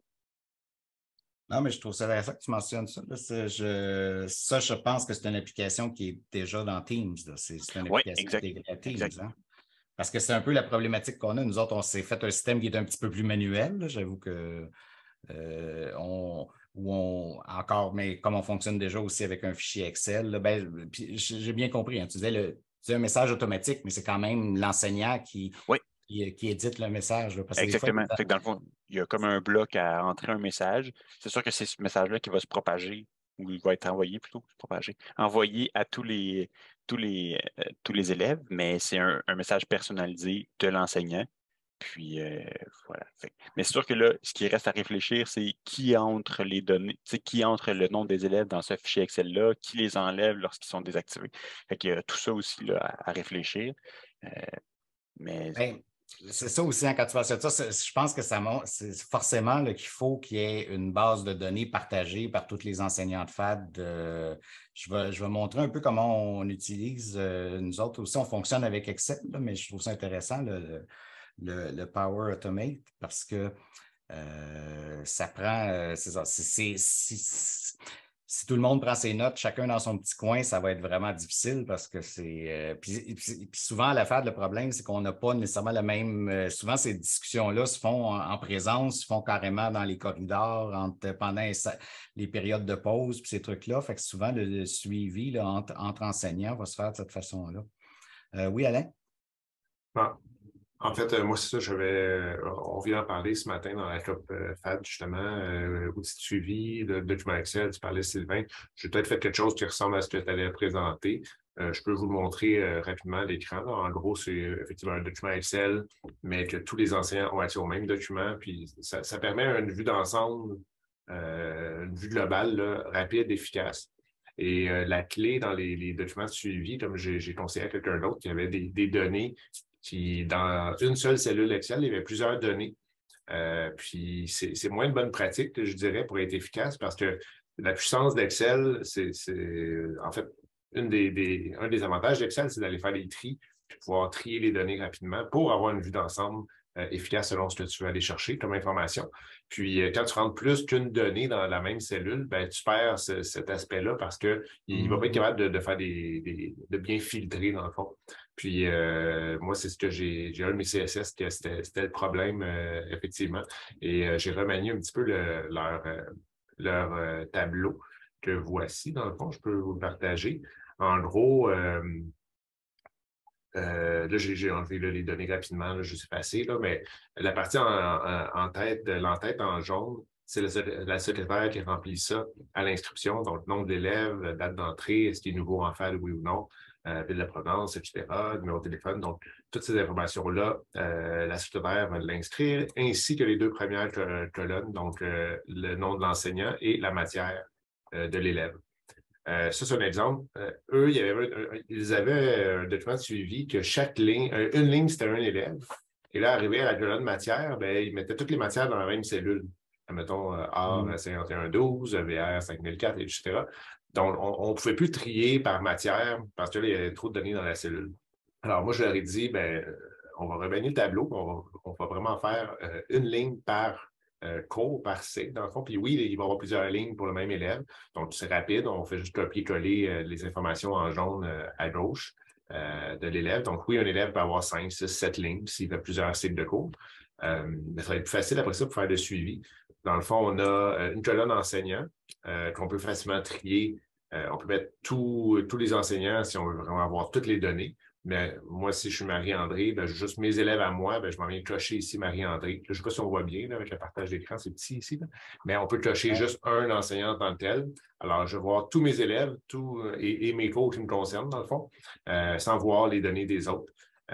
Non, mais je trouve ça intéressant que tu mentionnes ça. Là. Je, ça, je pense que c'est une application qui est déjà dans Teams. C'est, c'est une Oui, application exact. intégrée à Teams. exact. Hein? Parce que c'est un peu la problématique qu'on a. Nous autres, on s'est fait un système qui est un petit peu plus manuel. Là. J'avoue que euh, on, où on encore, mais comme on fonctionne déjà aussi avec un fichier Excel, là, ben, puis j'ai bien compris. Hein, tu disais le, tu disais un message automatique, mais c'est quand même l'enseignant qui, Oui, qui, qui édite le message. Là, parce que des fois, exactement. Fait que dans le fond, il y a comme un bloc à entrer un message. C'est sûr que c'est ce message-là qui va se propager, ou il va être envoyé plutôt, se propager, envoyé à tous les, tous les, euh, tous les élèves, mais c'est un, un message personnalisé de l'enseignant. Puis euh, voilà. Fait que- mais c'est sûr que là, ce qui reste à réfléchir, c'est qui entre les données, tu sais, qui entre le nom des élèves dans ce fichier Excel-là, qui les enlève lorsqu'ils sont désactivés. Fait qu'il y a tout ça aussi là, à, à réfléchir. Euh, mais ben, c'est ça aussi, hein, quand tu parles de ça, je pense que ça montre, c'est forcément là, qu'il faut qu'il y ait une base de données partagée par tous les enseignants de F A D. Euh, je, vais, je vais montrer un peu comment on utilise. Euh, nous autres aussi, on fonctionne avec Excel, là, mais je trouve ça intéressant, le, le, le Power Automate, parce que euh, ça prend, euh, c'est ça, c'est, c'est, c'est, si tout le monde prend ses notes, chacun dans son petit coin, ça va être vraiment difficile parce que c'est. Euh, puis, puis, puis souvent, à la F A D, le problème, c'est qu'on n'a pas nécessairement le même. Euh, souvent, ces discussions-là se font en, en présence, se font carrément dans les corridors, entre, pendant les, les périodes de pause, puis ces trucs-là. Fait que souvent, le, le suivi là, entre, entre enseignants va se faire de cette façon-là. Euh, oui, Alain? Ah. En fait, euh, moi, c'est ça, j'avais, euh, on vient d'en parler ce matin dans la C O P euh, F A D, justement, euh, outil de suivi, le document Excel, tu parlais, Sylvain. J'ai peut-être fait quelque chose qui ressemble à ce que tu allais présenter. Euh, je peux vous le montrer euh, rapidement à l'écran. Là. En gros, c'est effectivement un document Excel, mais que tous les enseignants ont accès au même document. Puis ça, ça permet une vue d'ensemble, euh, une vue globale, là, rapide, efficace. Et euh, la clé dans les, les documents de suivi, comme j'ai, j'ai conseillé à quelqu'un d'autre qui avait des, des données qui, dans une seule cellule Excel, il y avait plusieurs données. Euh, puis c'est, c'est moins de bonne pratique, je dirais, pour être efficace, parce que la puissance d'Excel, c'est, c'est en fait une des, des, un des avantages d'Excel, c'est d'aller faire des tris, puis pouvoir trier les données rapidement pour avoir une vue d'ensemble euh, efficace selon ce que tu veux aller chercher comme information. Puis, euh, quand tu rentres plus qu'une donnée dans la même cellule, ben, tu perds ce, cet aspect-là parce qu'il ne va pas être capable de, de faire des, des, de bien filtrer, dans le fond. Puis, euh, moi, c'est ce que j'ai, j'ai un de mes C S S, que c'était, c'était le problème, euh, effectivement. Et euh, j'ai remanié un petit peu le, leur, euh, leur euh, tableau que voici, dans le fond, je peux vous le partager. En gros, euh, euh, là, j'ai, j'ai enlevé là, les données rapidement, là, je sais passer, là, mais la partie en, en, en tête, l'entête en jaune, c'est la, la secrétaire qui remplit ça à l'inscription, donc nom de l'élève, date d'entrée, est-ce qu'il est nouveau en F A L, oui ou non, euh, ville de provenance, et cetera, numéro de téléphone. Donc, toutes ces informations-là, euh, la secrétaire va l'inscrire, ainsi que les deux premières colonnes, donc euh, le nom de l'enseignant et la matière euh, de l'élève. Euh, ça, c'est un exemple. Euh, eux, il y avait, euh, ils avaient un document de suivi que chaque ligne, euh, une ligne, c'était un élève. Et là, arrivé à la colonne matière, ben, ils mettaient toutes les matières dans la même cellule. Mettons euh, A cinquante et un douze, V R cinq mille quatre, et cetera. Donc, on ne pouvait plus trier par matière parce que là, il y avait trop de données dans la cellule. Alors, moi, je leur ai dit, ben, on va remanier le tableau, on va, on va vraiment faire euh, une ligne par Euh, cours par cycle, dans le fond. Puis oui, il va y avoir plusieurs lignes pour le même élève. Donc, c'est rapide. On fait juste copier-coller euh, les informations en jaune euh, à gauche euh, de l'élève. Donc, oui, un élève peut avoir cinq, six, sept lignes s'il fait plusieurs cycles de cours. Euh, mais ça va être plus facile après ça pour faire le suivi. Dans le fond, on a euh, une colonne enseignant euh, qu'on peut facilement trier. Euh, on peut mettre tous tous les enseignants si on veut vraiment avoir toutes les données. Mais moi, si je suis Marie-André, ben, juste mes élèves à moi, ben, je m'en viens cocher ici Marie-André. Je ne sais pas si on voit bien là, avec le partage d'écran, c'est petit ici, là. Mais on peut cocher juste un enseignant en tant que tel. Alors, je vais voir tous mes élèves tous, et, et mes cours qui me concernent, dans le fond, euh, sans voir les données des autres.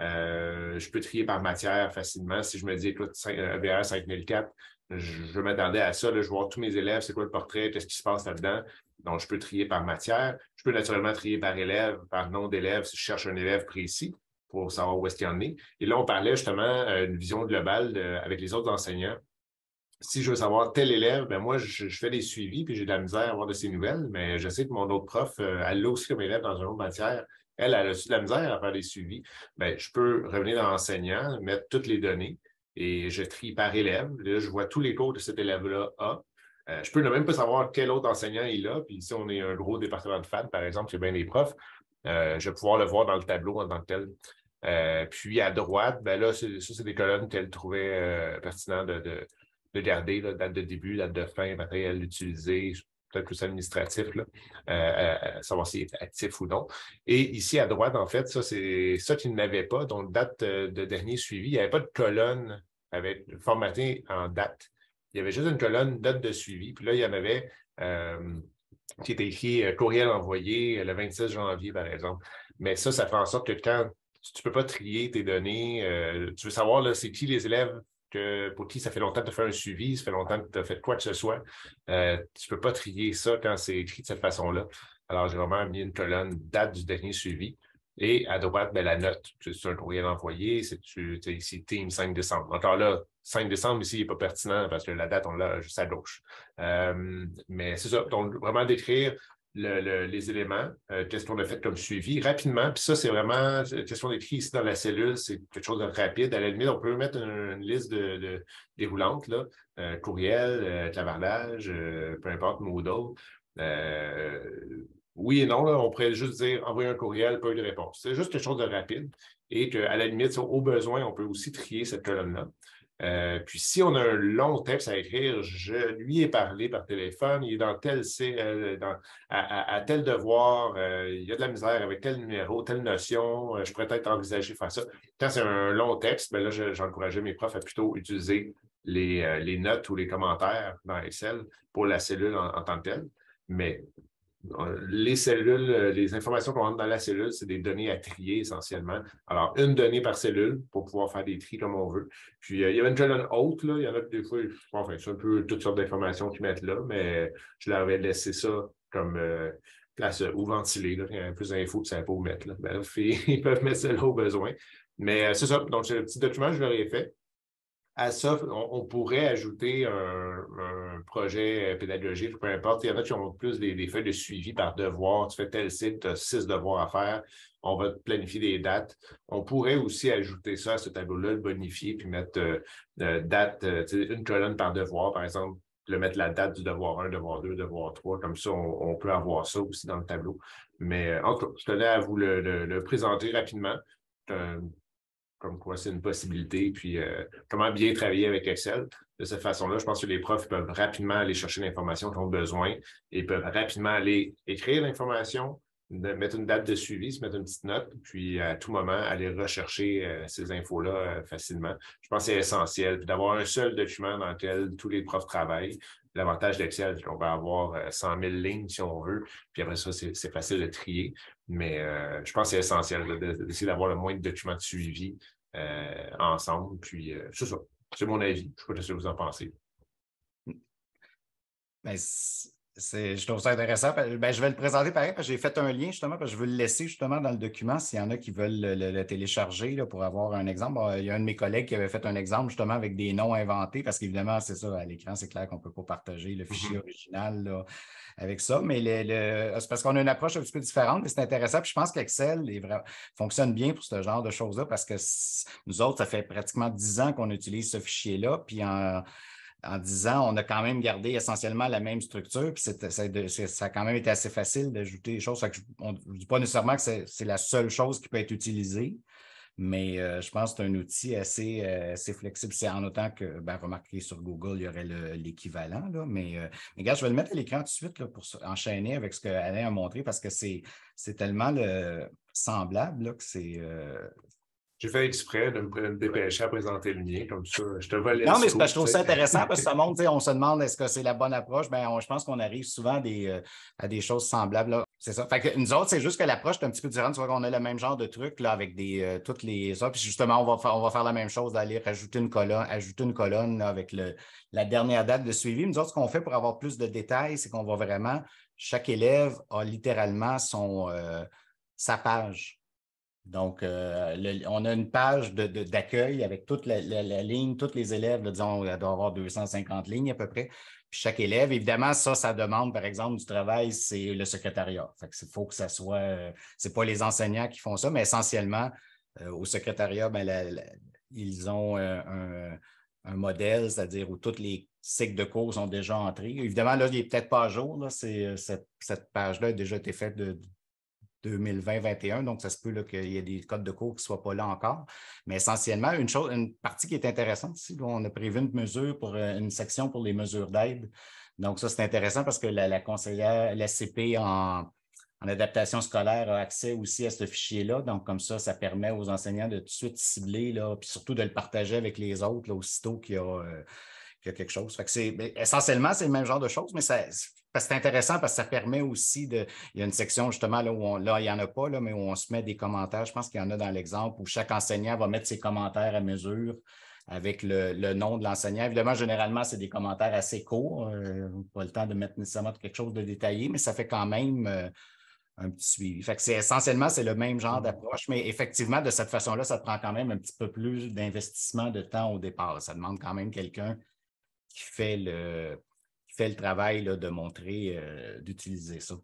Euh, je peux trier par matière facilement. Si je me dis, écoute, V R cinq mille quatre, je, je m'attendais à ça, là, je vais voir tous mes élèves, c'est quoi le portrait, qu'est-ce qui se passe là-dedans. Donc, je peux trier par matière. Je peux naturellement trier par élève, par nom d'élève, si je cherche un élève précis pour savoir où est-ce qu'il en est. Et là, on parlait justement d'une vision globale de, avec les autres enseignants. Si je veux savoir tel élève, ben moi, je, je fais des suivis, puis j'ai de la misère à avoir de ces nouvelles, mais je sais que mon autre prof, elle l'a aussi comme élève dans une autre matière. Elle, elle a aussi de la misère à faire des suivis. Ben, je peux revenir dans l'enseignant, mettre toutes les données, et je trie par élève. Là, je vois tous les cours de cet élève-là A. Euh, je peux ne même pas savoir quel autre enseignant il a. Puis si on est un gros département de F A D, par exemple, c'est bien des profs, euh, je vais pouvoir le voir dans le tableau en tant que tel. Euh, puis à droite, ben là, c'est, ça, c'est des colonnes qu'elle trouvait euh, pertinent de, de, de garder, là, date de début, date de fin, matériel utilisé, peut-être plus administratif, là, euh, euh, savoir s'il est actif ou non. Et ici, à droite, en fait, ça, c'est ça qu'il n'avait pas. Donc, date de, de dernier suivi, il n'y avait pas de colonne avec formatée en date. Il y avait juste une colonne date de suivi. Puis là, il y en avait euh, qui était écrit euh, courriel envoyé le vingt-six janvier, par exemple. Mais ça, ça fait en sorte que quand tu ne peux pas trier tes données, euh, tu veux savoir là, c'est qui les élèves que, pour qui ça fait longtemps que tu as fait un suivi, ça fait longtemps que tu as fait quoi que ce soit. Euh, tu ne peux pas trier ça quand c'est écrit de cette façon-là. Alors, j'ai vraiment mis une colonne date du dernier suivi. Et à droite, ben, la note. C'est un courriel envoyé, c'est ici Team cinq décembre. Encore là, cinq décembre, ici, il n'est pas pertinent parce que la date, on l'a juste à gauche. Euh, mais c'est ça. Donc, vraiment décrire le, le, les éléments, euh, qu'est-ce qu'on a fait comme suivi rapidement. Puis ça, c'est vraiment, qu'est-ce qu'on écrit ici dans la cellule, c'est quelque chose de rapide. À la limite, on peut mettre une, une liste de, de déroulante, là, euh, courriel, euh, clavardage, euh, peu importe, Moodle. Euh, oui et non, là, on pourrait juste dire envoyer un courriel, pas eu de réponse. C'est juste quelque chose de rapide et qu'à la limite, au besoin, on peut aussi trier cette colonne-là. Euh, puis si on a un long texte à écrire, je lui ai parlé par téléphone, il est dans tel euh, dans, à, à, à tel devoir, euh, il y a de la misère avec tel numéro, telle notion, euh, je pourrais peut-être envisager faire ça. Quand c'est un long texte, ben là, j'encourageais mes profs à plutôt utiliser les, euh, les notes ou les commentaires dans Excel pour la cellule en, en tant que telle. Mais les cellules, les informations qu'on rentre dans la cellule, c'est des données à trier essentiellement. Alors, une donnée par cellule pour pouvoir faire des tris comme on veut. Puis, euh, il y avait une colonne haute, là. Il y en a des fois, enfin, c'est un peu toutes sortes d'informations qu'ils mettent là, mais je leur avais laissé ça comme euh, place ou ventilée, là. Il y a plus d'infos que ça ne pas où mettre, là. Bref, ils peuvent mettre ça là au besoin. Mais euh, c'est ça. Donc, c'est le petit document que je leur ai fait. à ça, on, on pourrait ajouter un, un projet pédagogique, peu importe. Il y en a qui ont plus des, des feuilles de suivi par devoir. Tu fais tel site, tu as six devoirs à faire. On va planifier des dates. On pourrait aussi ajouter ça à ce tableau-là, le bonifier, puis mettre euh, euh, date, euh, une colonne par devoir, par exemple. Le mettre la date du devoir un, devoir deux, devoir trois. Comme ça, on, on peut avoir ça aussi dans le tableau. Mais en tout cas, je tenais à vous le, le, le présenter rapidement. Euh, comme quoi c'est une possibilité, puis euh, comment bien travailler avec Excel. De cette façon-là, je pense que les profs peuvent rapidement aller chercher l'information qu'ils ont besoin et peuvent rapidement aller écrire l'information, mettre une date de suivi, se mettre une petite note, puis à tout moment, aller rechercher euh, ces infos-là euh, facilement. Je pense que c'est essentiel. Puis d'avoir un seul document dans lequel tous les profs travaillent. L'avantage d'Excel, c'est qu'on va avoir cent mille lignes si on veut, puis après ça, c'est, c'est facile de trier. Mais euh, je pense que c'est essentiel de, de, d'essayer d'avoir le moins de documents de suivi euh, ensemble. Puis euh, c'est ça. C'est mon avis. Je ne sais pas ce que vous en pensez. Ben, c'est, je trouve ça intéressant. Ben, je vais le présenter pareil parce que j'ai fait un lien justement parce que je veux le laisser justement dans le document s'il y en a qui veulent le, le, le télécharger là, pour avoir un exemple. Bon, il y a un de mes collègues qui avait fait un exemple justement avec des noms inventés parce qu'évidemment, c'est ça, à l'écran, c'est clair qu'on ne peut pas partager le fichier mm-hmm. original là, avec ça. Mais le, le, c'est parce qu'on a une approche un petit peu différente, mais c'est intéressant. Puis je pense qu'Excel est vrai, fonctionne bien pour ce genre de choses-là parce que nous autres, ça fait pratiquement dix ans qu'on utilise ce fichier-là. Puis en En dix ans, on a quand même gardé essentiellement la même structure, puis c'est, c'est, c'est, ça a quand même été assez facile d'ajouter des choses. Je ne dis pas nécessairement que c'est, c'est la seule chose qui peut être utilisée, mais euh, je pense que c'est un outil assez, euh, assez flexible. C'est en autant que, ben, remarquez, sur Google, il y aurait le, l'équivalent, là, mais, euh, mais regarde, je vais le mettre à l'écran tout de suite là, pour enchaîner avec ce qu'Alain a montré, parce que c'est, c'est tellement le, semblable là, que c'est... Euh, J'ai fait exprès de me dépêcher à présenter le mien, comme ça, je te vole. Non, mais c'est parce que je trouve ça intéressant parce que ça montre, on se demande est-ce que c'est la bonne approche. Bien, on, je pense qu'on arrive souvent à des, euh, à des choses semblables. Là. C'est ça. Fait que nous autres, c'est juste que l'approche est un petit peu différente. Tu vois qu'on a le même genre de truc là, avec des, euh, toutes les. Ça. Puis justement, on va, faire, on va faire la même chose, d'aller rajouter une colonne, ajouter une colonne là, avec le, la dernière date de suivi. Nous autres, ce qu'on fait pour avoir plus de détails, c'est qu'on va vraiment, chaque élève a littéralement son, euh, sa page. Donc, euh, le, on a une page de, de, d'accueil avec toute la, la, la ligne, tous les élèves, là, disons, il doit y avoir deux cent cinquante lignes à peu près. Puis chaque élève, évidemment, ça, ça demande, par exemple, du travail, c'est le secrétariat. Fait que c'est, faut que ça soit, euh, c'est pas les enseignants qui font ça, mais essentiellement, euh, au secrétariat, ben, la, la, ils ont euh, un, un modèle, c'est-à-dire où tous les cycles de cours sont déjà entrés. Évidemment, là, il n'est peut-être pas à jour, là, c'est, cette, cette page-là a déjà été faite de deux mille vingt vingt et un, donc ça se peut là, qu'il y ait des codes de cours qui ne soient pas là encore. Mais essentiellement, une chose, une partie qui est intéressante ici, là, on a prévu une mesure pour une section pour les mesures d'aide. Donc, ça, c'est intéressant parce que la, la conseillère, la C P en, en adaptation scolaire a accès aussi à ce fichier-là. Donc, comme ça, ça permet aux enseignants de tout de suite cibler, là, puis surtout de le partager avec les autres là, aussitôt qu'il y a, euh, qu'il y a quelque chose. Fait que c'est, essentiellement, c'est le même genre de choses, mais ça. C'est intéressant parce que ça permet aussi de. Il y a une section justement là où on, là, il n'y en a pas, là, mais où on se met des commentaires. Je pense qu'il y en a dans l'exemple où chaque enseignant va mettre ses commentaires à mesure avec le, le nom de l'enseignant. Évidemment, généralement, c'est des commentaires assez courts. Euh, pas le temps de mettre nécessairement quelque chose de détaillé, mais ça fait quand même euh, un petit suivi. Fait que c'est essentiellement, c'est le même genre d'approche, mais effectivement, de cette façon-là, ça prend quand même un petit peu plus d'investissement de temps au départ. Ça demande quand même quelqu'un qui fait le. fait le travail là, de montrer, euh, d'utiliser ça.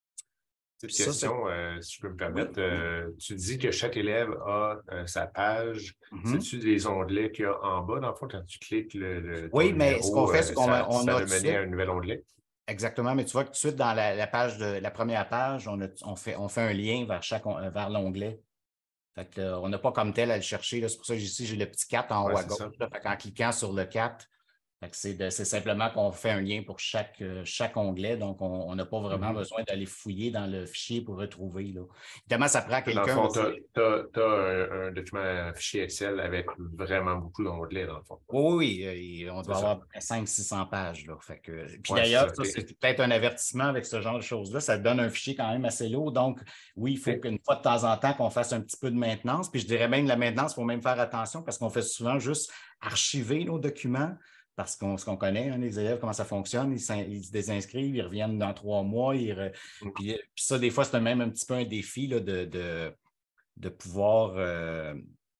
Cette question, euh, si je peux me permettre, oui. euh, tu dis que chaque élève a euh, sa page. Mm-hmm. C'est-tu les onglets qu'il y a en bas, dans le fond, quand tu cliques le, le Oui, mais numéro, ce qu'on fait, euh, c'est qu'on ça, on ça a... va mener à un nouvel onglet? Exactement, mais tu vois que tout de suite, dans la, la page de la première page, on, a, on, fait, on fait un lien vers, chaque, vers l'onglet. Fait que, là, on n'a pas comme tel à le chercher. Là. C'est pour ça que ici, j'ai le petit quatre en ouais, haut à gauche. Là. Fait qu'en cliquant sur le quatre, C'est, de, c'est simplement qu'on fait un lien pour chaque, euh, chaque onglet, donc on n'a pas vraiment mm-hmm. besoin d'aller fouiller dans le fichier pour retrouver. Là. Évidemment, ça prend quelqu'un... Dans le fond, tu as un, un document un fichier Excel avec vraiment beaucoup d'onglets, dans le fond. Oui, oui, on doit c'est avoir cinq cents à six cents pages. Là. Fait que... Puis ouais, d'ailleurs, c'est, ça, c'est peut-être un avertissement avec ce genre de choses-là. Ça donne un fichier quand même assez lourd, donc oui, il faut okay. qu'une fois de temps en temps qu'on fasse un petit peu de maintenance. Puis je dirais même la maintenance, il faut même faire attention parce qu'on fait souvent juste archiver nos documents. Parce qu'on ce qu'on connaît, hein, les élèves, comment ça fonctionne, ils, ils se désinscrivent, ils reviennent dans trois mois. Ils re... mm. puis, puis ça, des fois, c'est même un petit peu un défi là, de, de, de pouvoir euh,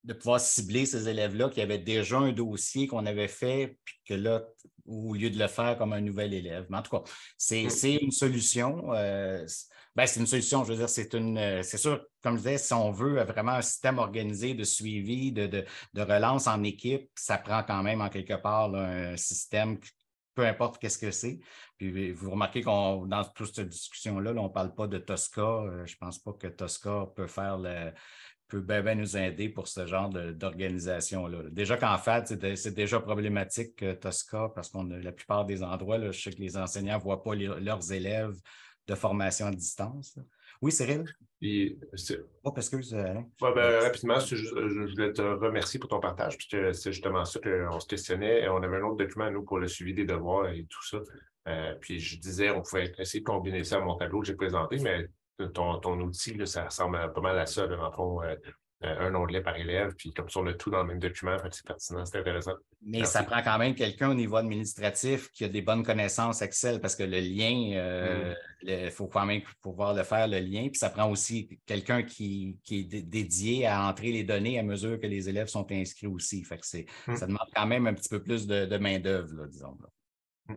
de pouvoir cibler ces élèves-là qui avaient déjà un dossier qu'on avait fait, puis que là, au lieu de le faire comme un nouvel élève. Mais en tout cas, c'est, c'est une solution. Euh, ben, c'est une solution, je veux dire, c'est une. C'est sûr, comme je disais, si on veut vraiment un système organisé de suivi, de, de, de relance en équipe, ça prend quand même en quelque part là, un système, peu importe qu'est-ce que c'est. Puis vous remarquez qu'on dans toute cette discussion-là, là, on ne parle pas de Tosca. Euh, je ne pense pas que Tosca peut faire le. peut bien, bien nous aider pour ce genre de, d'organisation-là. Déjà qu'en fait, c'est, de, c'est déjà problématique euh, Tosca parce qu'on a la plupart des endroits, là, je sais que les enseignants ne voient pas les, leurs élèves de formation à distance. Là. Oui, Cyril? Puis, c'est... Oh, excuse, Alain. Ouais, ben, rapidement, je, je voulais te remercier pour ton partage, puisque c'est justement ça qu'on se questionnait. On avait un autre document, nous, pour le suivi des devoirs et tout ça. Euh, puis je disais, on pouvait essayer de combiner ça à mon tableau que j'ai présenté, mais ton, ton outil, là, ça ressemble pas mal à ça, là, dans le fond, euh, un onglet par élève, puis comme ça, on a tout dans le même document, fait que c'est pertinent, c'est intéressant. Mais Merci. Ça prend quand même quelqu'un au niveau administratif qui a des bonnes connaissances Excel parce que le lien, euh, il mm. faut quand même pouvoir le faire, le lien. Puis ça prend aussi quelqu'un qui, qui est d- dédié à entrer les données à mesure que les élèves sont inscrits aussi. Fait que c'est, mm. ça demande quand même un petit peu plus de, de main-d'œuvre, là, disons. Là. Mm.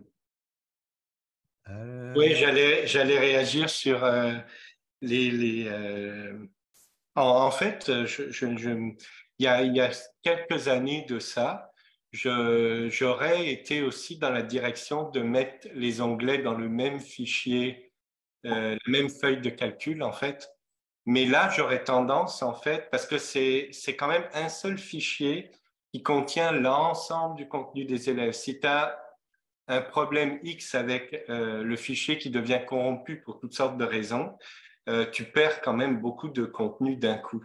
Euh... Oui, j'allais, j'allais réagir sur euh, les. les euh... en, en fait, je, je, je, il, y a, il y a quelques années de ça, je, j'aurais été aussi dans la direction de mettre les onglets dans le même fichier, euh, la même feuille de calcul, en fait. Mais là, j'aurais tendance, en fait, parce que c'est, c'est quand même un seul fichier qui contient l'ensemble du contenu des élèves. Si tu as un problème X avec euh, le fichier qui devient corrompu pour toutes sortes de raisons, euh, tu perds quand même beaucoup de contenu d'un coup.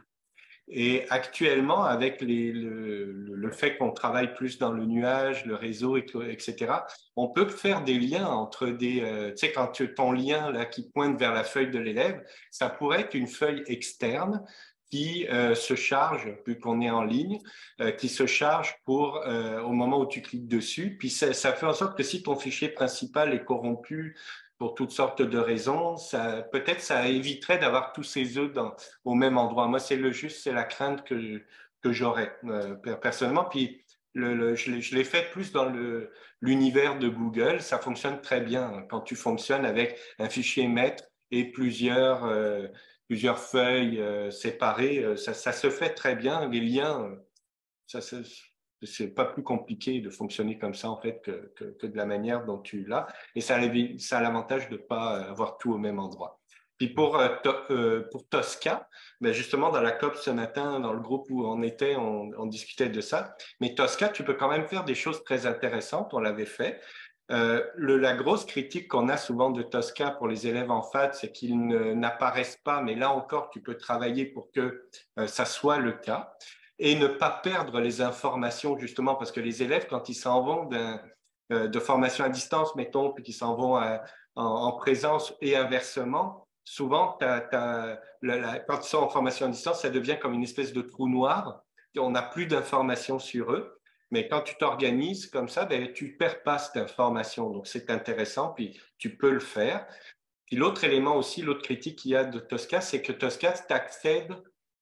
Et actuellement, avec les, le, le fait qu'on travaille plus dans le nuage, le réseau, et cetera, on peut faire des liens entre des... Euh, tu sais, quand tu, ton lien là, qui pointe vers la feuille de l'élève, ça pourrait être une feuille externe qui euh, se charge, vu qu'on est en ligne, euh, qui se charge pour euh, au moment où tu cliques dessus. Puis ça, ça fait en sorte que si ton fichier principal est corrompu pour toutes sortes de raisons, ça, peut-être ça éviterait d'avoir tous ces œufs dans, au même endroit. Moi, c'est le juste, c'est la crainte que, que j'aurais euh, personnellement. Puis le, le, je, l'ai, je l'ai fait plus dans le, l'univers de Google. Ça fonctionne très bien quand tu fonctionnes avec un fichier maître et plusieurs... Euh, plusieurs feuilles euh, séparées, euh, ça, ça se fait très bien. Les liens, euh, ça, ça, c'est pas plus compliqué de fonctionner comme ça en fait que, que, que de la manière dont tu l'as. Et ça a, ça a l'avantage de ne pas avoir tout au même endroit. Puis pour, euh, to, euh, pour Tosca, ben justement dans la C O P ce matin, dans le groupe où on était, on, on discutait de ça. Mais Tosca, tu peux quand même faire des choses très intéressantes. On l'avait fait. Euh, le, la grosse critique qu'on a souvent de Tosca pour les élèves en F A D, c'est qu'ils ne, n'apparaissent pas, mais là encore, tu peux travailler pour que euh, ça soit le cas et ne pas perdre les informations, justement, parce que les élèves, quand ils s'en vont d'un, euh, de formation à distance, mettons, puis qu'ils s'en vont à, en, en présence et inversement, souvent, t'as, t'as, la, la, quand ils sont en formation à distance, ça devient comme une espèce de trou noir. On n'a plus d'informations sur eux. Mais quand tu t'organises comme ça, ben, tu ne perds pas cette information. Donc, c'est intéressant, puis tu peux le faire. Puis l'autre élément aussi, l'autre critique qu'il y a de Tosca, c'est que Tosca t'accède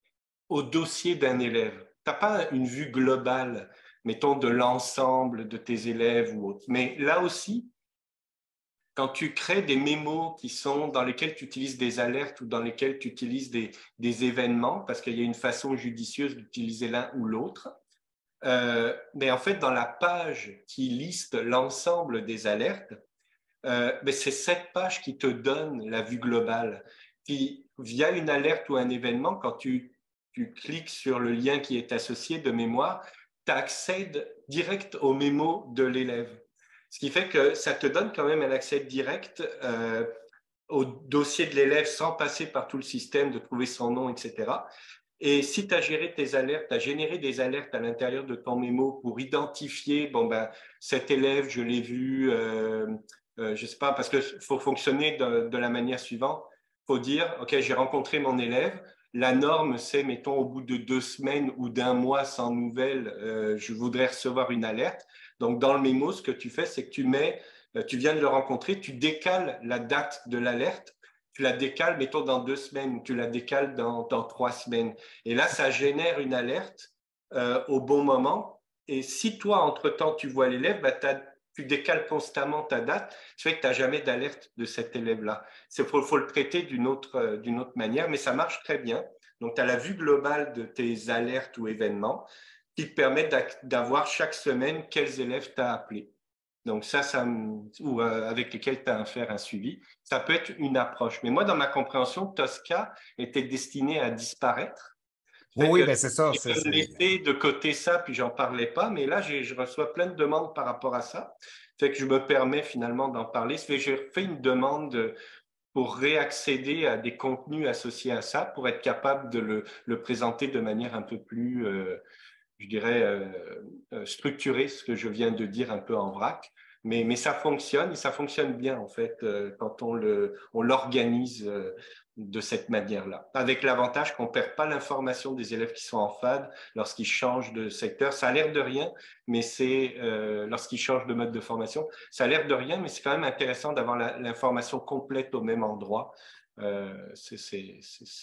au dossier d'un élève. Tu n'as pas une vue globale, mettons, de l'ensemble de tes élèves ou autres. Mais là aussi, quand tu crées des mémos qui sont dans lesquels tu utilises des alertes ou dans lesquels tu utilises des, des événements, parce qu'il y a une façon judicieuse d'utiliser l'un ou l'autre, Euh, mais en fait, dans la page qui liste l'ensemble des alertes, euh, mais c'est cette page qui te donne la vue globale. Puis, via une alerte ou un événement, quand tu, tu cliques sur le lien qui est associé de mémoire, tu accèdes direct au mémo de l'élève. Ce qui fait que ça te donne quand même un accès direct euh, au dossier de l'élève sans passer par tout le système de trouver son nom, et cetera. Et si tu as géré tes alertes, tu as généré des alertes à l'intérieur de ton mémo pour identifier, bon, ben, cet élève, je l'ai vu, euh, euh, je sais pas, parce qu'il faut fonctionner de, de la manière suivante. Il faut dire, OK, j'ai rencontré mon élève. La norme, c'est, mettons, au bout de deux semaines ou d'un mois sans nouvelles, euh, je voudrais recevoir une alerte. Donc, dans le mémo, ce que tu fais, c'est que tu mets, tu viens de le rencontrer, tu décales la date de l'alerte. Tu la décales, mettons, dans deux semaines, ou tu la décales dans, dans trois semaines. Et là, ça génère une alerte euh, au bon moment. Et si toi, entre-temps, tu vois l'élève, bah, tu décales constamment ta date, ça fait que tu n'as jamais d'alerte de cet élève-là. Il faut, faut le traiter d'une autre, euh, d'une autre manière, mais ça marche très bien. Donc, tu as la vue globale de tes alertes ou événements qui te permet d'avoir chaque semaine quels élèves tu as appelés. Donc ça, ça ou euh, avec lesquels tu as à faire un suivi. Ça peut être une approche. Mais moi, dans ma compréhension, Tosca était destiné à disparaître. Oui, oui, ben c'est ça. J'ai laissé de côté ça, puis j'en parlais pas. Mais là, je reçois plein de demandes par rapport à ça. Fait que je me permets finalement d'en parler. Fait que j'ai fait une demande de, pour réaccéder à des contenus associés à ça, pour être capable de le, le présenter de manière un peu plus... Euh, je dirais, euh, structurer ce que je viens de dire un peu en vrac. Mais, mais ça fonctionne et ça fonctionne bien, en fait, euh, quand on le, on l'organise euh, de cette manière-là. Avec l'avantage qu'on ne perd pas l'information des élèves qui sont en F A D lorsqu'ils changent de secteur. Ça a l'air de rien, mais c'est euh, lorsqu'ils changent de mode de formation, ça a l'air de rien, mais c'est quand même intéressant d'avoir l'information complète au même endroit. Euh, c'est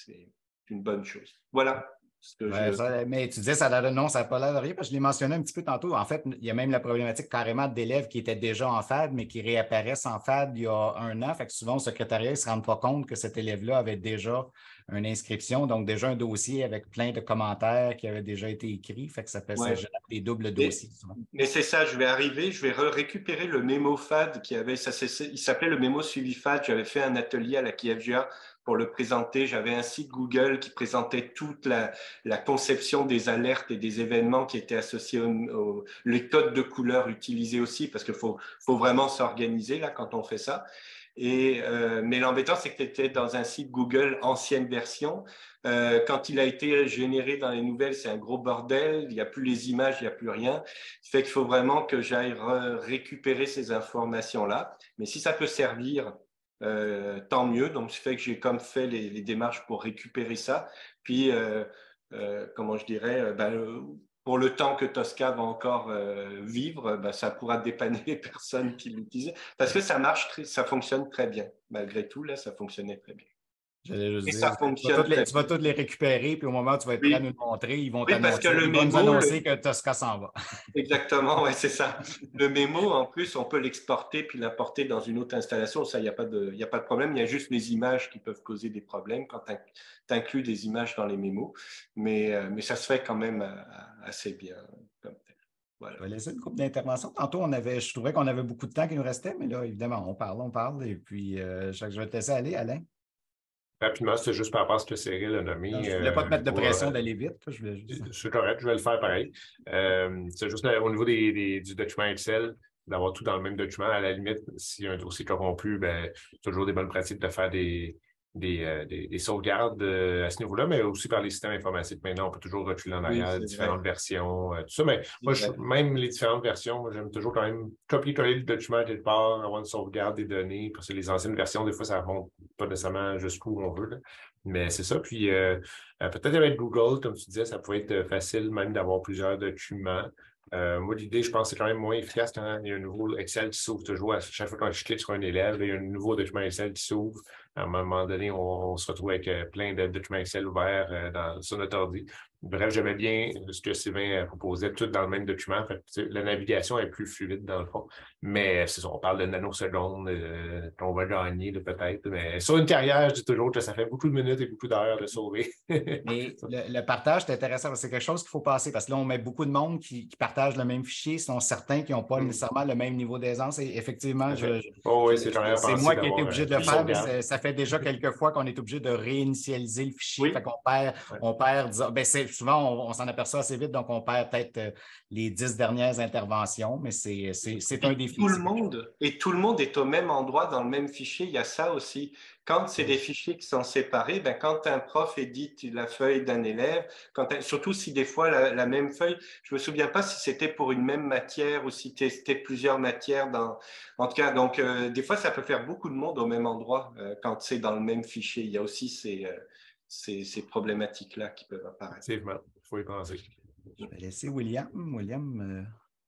une bonne chose. Voilà. Ouais, Je... ça, mais tu disais, ça a non, ça n'a pas l'air de rien, parce que je l'ai mentionné un petit peu tantôt. En fait, il y a même la problématique carrément d'élèves qui étaient déjà en F A D, mais qui réapparaissent en F A D il y a un an. Fait que souvent, au secrétariat, ils ne se rendent pas compte que cet élève-là avait déjà une inscription, donc déjà un dossier avec plein de commentaires qui avaient déjà été écrits. Fait que ça fait ouais. ça, des doubles dossiers. Mais, mais c'est ça, je vais arriver, je vais récupérer le mémo F A D qui avait, ça, il s'appelait le mémo suivi F A D. J'avais fait un atelier à la K F G A pour le présenter. J'avais un site Google qui présentait toute la, la conception des alertes et des événements qui étaient associés aux, aux les codes de couleurs utilisés aussi, parce qu'il faut, faut vraiment s'organiser là quand on fait ça. Et, euh, mais l'embêtant, c'est que tu étais dans un site Google ancienne version. Euh, quand il a été généré dans les nouvelles, c'est un gros bordel. Il n'y a plus les images, il n'y a plus rien. Ça fait qu'il faut vraiment que j'aille récupérer ces informations-là. Mais si ça peut servir, euh, tant mieux. Donc, ça fait que j'ai comme fait les, les démarches pour récupérer ça. Puis, euh, euh, comment je dirais, ben, pour le temps que Tosca va encore euh, vivre, ben, ça pourra dépanner les personnes qui l'utilisent. Parce que ça marche, très, ça fonctionne très bien. Malgré tout, là, ça fonctionnait très bien. J'allais juste Et dire, ça fonctionne. tu vas, les, tu vas toutes les récupérer, puis au moment où tu vas être oui. prêt à nous le montrer, ils vont oui, t'annoncer, que le ils mémo, vont nous annoncer le... que Tosca s'en va. Exactement, ouais, c'est ça. Le mémo, en plus, on peut l'exporter puis l'importer dans une autre installation. Ça, il n'y a pas de, il n'y a pas de problème. Il y a juste les images qui peuvent causer des problèmes quand tu inclus des images dans les mémos. Mais, mais ça se fait quand même assez bien. Comme tel. Voilà. Je vais laisser le groupe d'intervention. Tantôt, on avait, je trouvais qu'on avait beaucoup de temps qui nous restait, mais là, évidemment, on parle, on parle. Et puis, euh, je vais te laisser aller, Alain. Rapidement, c'est juste par rapport à ce que Cyril a nommé. Non, je ne voulais pas te mettre de pression euh, d'aller vite. Je voulais juste... C'est correct, je vais le faire pareil. Euh, c'est juste au niveau des, des, du document Excel, d'avoir tout dans le même document. À la limite, s'il y a un dossier corrompu, ben, toujours des bonnes pratiques de faire des, des, euh, des, des sauvegardes euh, à ce niveau-là, mais aussi par les systèmes informatiques. Maintenant, on peut toujours reculer en arrière, oui, différentes vrai. versions, euh, tout ça. Mais moi, je, même les différentes versions, j'aime toujours quand même copier-coller le document quelque part, avoir une sauvegarde des données, parce que les anciennes versions, des fois, ça remonte pas nécessairement jusqu'où on veut. Là. Mais c'est ça. Puis euh, euh, peut-être avec Google, comme tu disais, ça pourrait être facile même d'avoir plusieurs documents. Euh, moi, l'idée, je pense que c'est quand même moins efficace quand il y a un nouveau Excel qui s'ouvre toujours. À chaque fois qu'on clique sur un élève, il y a un nouveau document Excel qui s'ouvre. À un moment donné, on, on se retrouve avec euh, plein de documents Excel ouverts euh, dans, sur notre ordi. Bref, j'aimais bien ce que Sylvain proposait, tout dans le même document. Fait, la navigation est plus fluide dans le fond. Mais c'est ça, on parle de nanosecondes euh, qu'on va gagner peut-être. Mais sur une carrière, je dis toujours que ça fait beaucoup de minutes et beaucoup d'heures de sauver. Mais le, le partage, c'est intéressant. C'est quelque chose qu'il faut passer parce que là, on met beaucoup de monde qui, qui partagent le même fichier, sinon certains qui n'ont pas mm. nécessairement le même niveau d'aisance. Et effectivement, je, je, oh, oui, c'est moi qui ai été obligé de le faire, mais ça fait déjà quelques fois qu'on est obligé de réinitialiser le fichier. Oui. Fait qu'on perd, ouais. on perd ben souvent, on, on s'en aperçoit assez vite, donc on perd peut-être euh, les dix dernières interventions, mais c'est un défi. Tout le monde, et tout le monde est au même endroit dans le même fichier. Il y a ça aussi. Quand c'est des fichiers qui sont séparés, ben, quand un prof édite la feuille d'un élève, quand un, surtout si des fois la, la même feuille, je me souviens pas si c'était pour une même matière ou si c'était plusieurs matières. Dans, en tout cas, donc euh, des fois, ça peut faire beaucoup de monde au même endroit euh, quand c'est dans le même fichier. Il y a aussi ces, euh, ces, ces problématiques-là qui peuvent apparaître. Effectivement, il faut y penser. Je vais laisser William. William, euh,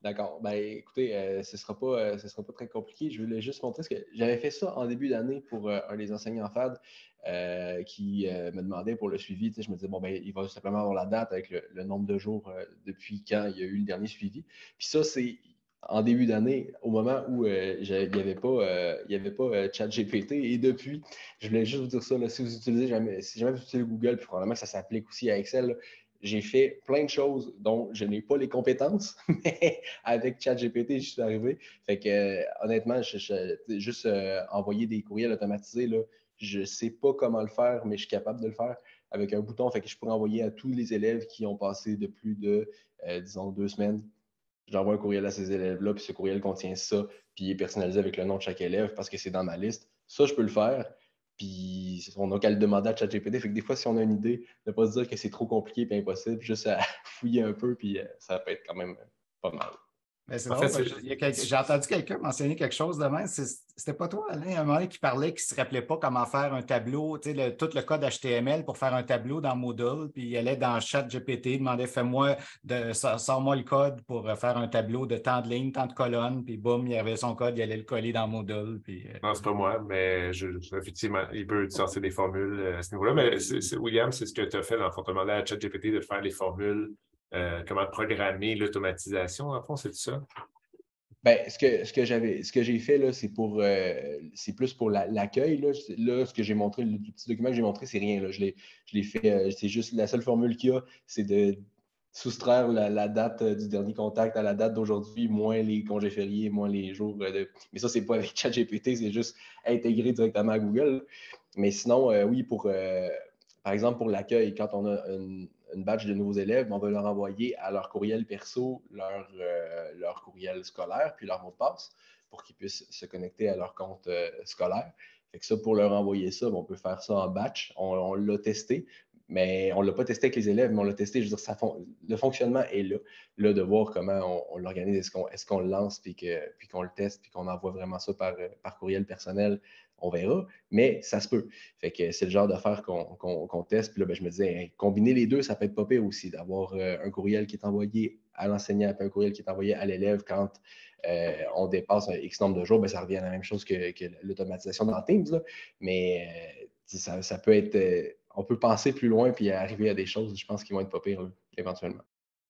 D'accord. Ben, écoutez, euh, ce ne sera, euh, sera pas très compliqué. Je voulais juste montrer ce que j'avais fait ça en début d'année pour euh, un des enseignants F A D euh, qui euh, me demandait pour le suivi. Tu sais, je me disais, bon, ben, il va simplement avoir la date avec le, le nombre de jours euh, depuis quand il y a eu le dernier suivi. Puis ça, c'est en début d'année, au moment où euh, il n'y avait pas, euh, il y avait pas euh, ChatGPT. Et depuis, je voulais juste vous dire ça, là, si vous utilisez jamais, si jamais vous utilisez Google, puis probablement que ça s'applique aussi à Excel, là, j'ai fait plein de choses dont je n'ai pas les compétences, mais avec ChatGPT, je suis arrivé. Fait que euh, honnêtement, je, je, juste euh, envoyer des courriels automatisés, là, je ne sais pas comment le faire, mais je suis capable de le faire avec un bouton. Fait que je pourrais envoyer à tous les élèves qui ont passé de plus de, euh, disons, deux semaines. J'envoie un courriel à ces élèves-là, puis ce courriel contient ça, puis il est personnalisé avec le nom de chaque élève parce que c'est dans ma liste. Ça, je peux le faire. Puis on n'a qu'à le demander à ChatGPT. Fait que des fois, si on a une idée, ne pas se dire que c'est trop compliqué et impossible, juste à fouiller un peu, puis euh, ça peut être quand même pas mal. Ben, c'est En drôle, fait, j'ai c'est- il y a quelque- j'ai entendu quelqu'un mentionner quelque chose de même. C'est- C'était pas toi, Alain, à un moment donné, qui parlait, qui ne se rappelait pas comment faire un tableau, tu sais, le- tout le code H T M L pour faire un tableau dans Moodle, puis il allait dans ChatGPT, il demandait fais-moi, de, sors- sors-moi le code pour euh, faire un tableau de tant de lignes, tant de colonnes, puis boum, il y avait son code, il allait le coller dans Moodle. Puis, euh, Non, c'est pas moi, mais je, je- effectivement, il peut sortir des formules euh, à ce niveau-là. Mais c'est, c'est- William, c'est ce que tu as fait dans le fond. Tu as demandé à ChatGPT de faire les formules, euh, comment programmer l'automatisation, en fond, c'est tout ça? Ben, ce que, ce que j'avais, ce que j'ai fait, là, c'est pour euh, c'est plus pour la- l'accueil. Là. Là, ce que j'ai montré, le petit document que j'ai montré, c'est rien. Là. Je l'ai, je l'ai fait. euh, c'est juste la seule formule qu'il y a, c'est de soustraire la, la date euh, du dernier contact à la date d'aujourd'hui, moins les congés fériés, moins les jours euh, de. Mais ça, c'est pas avec ChatGPT, c'est juste intégré directement à Google. Mais sinon, euh, oui, pour euh, par exemple, pour l'accueil, quand on a une, une batch de nouveaux élèves, on va leur envoyer à leur courriel perso leur, euh, leur courriel scolaire, puis leur mot de passe, pour qu'ils puissent se connecter à leur compte euh, scolaire. Fait que ça, pour leur envoyer ça, on peut faire ça en batch. On, on l'a testé, mais on ne l'a pas testé avec les élèves, mais on l'a testé. Je veux dire, ça fon- le fonctionnement est là. Là, de voir comment on, on l'organise, est-ce qu'on, est-ce qu'on le lance, puis, que, puis qu'on le teste, puis qu'on envoie vraiment ça par, par courriel personnel, on verra, mais ça se peut. Fait que c'est le genre d'affaires qu'on, qu'on, qu'on teste. Puis là, ben, je me disais, hein, combiner les deux, ça peut être pas pire aussi, d'avoir euh, un courriel qui est envoyé à l'enseignant et un courriel qui est envoyé à l'élève quand euh, on dépasse un X nombre de jours, ben, ça revient à la même chose que, que l'automatisation dans Teams. Là. Mais euh, ça, ça peut être. Euh, on peut penser plus loin puis arriver à des choses, je pense, qui vont être pas pires, là, éventuellement.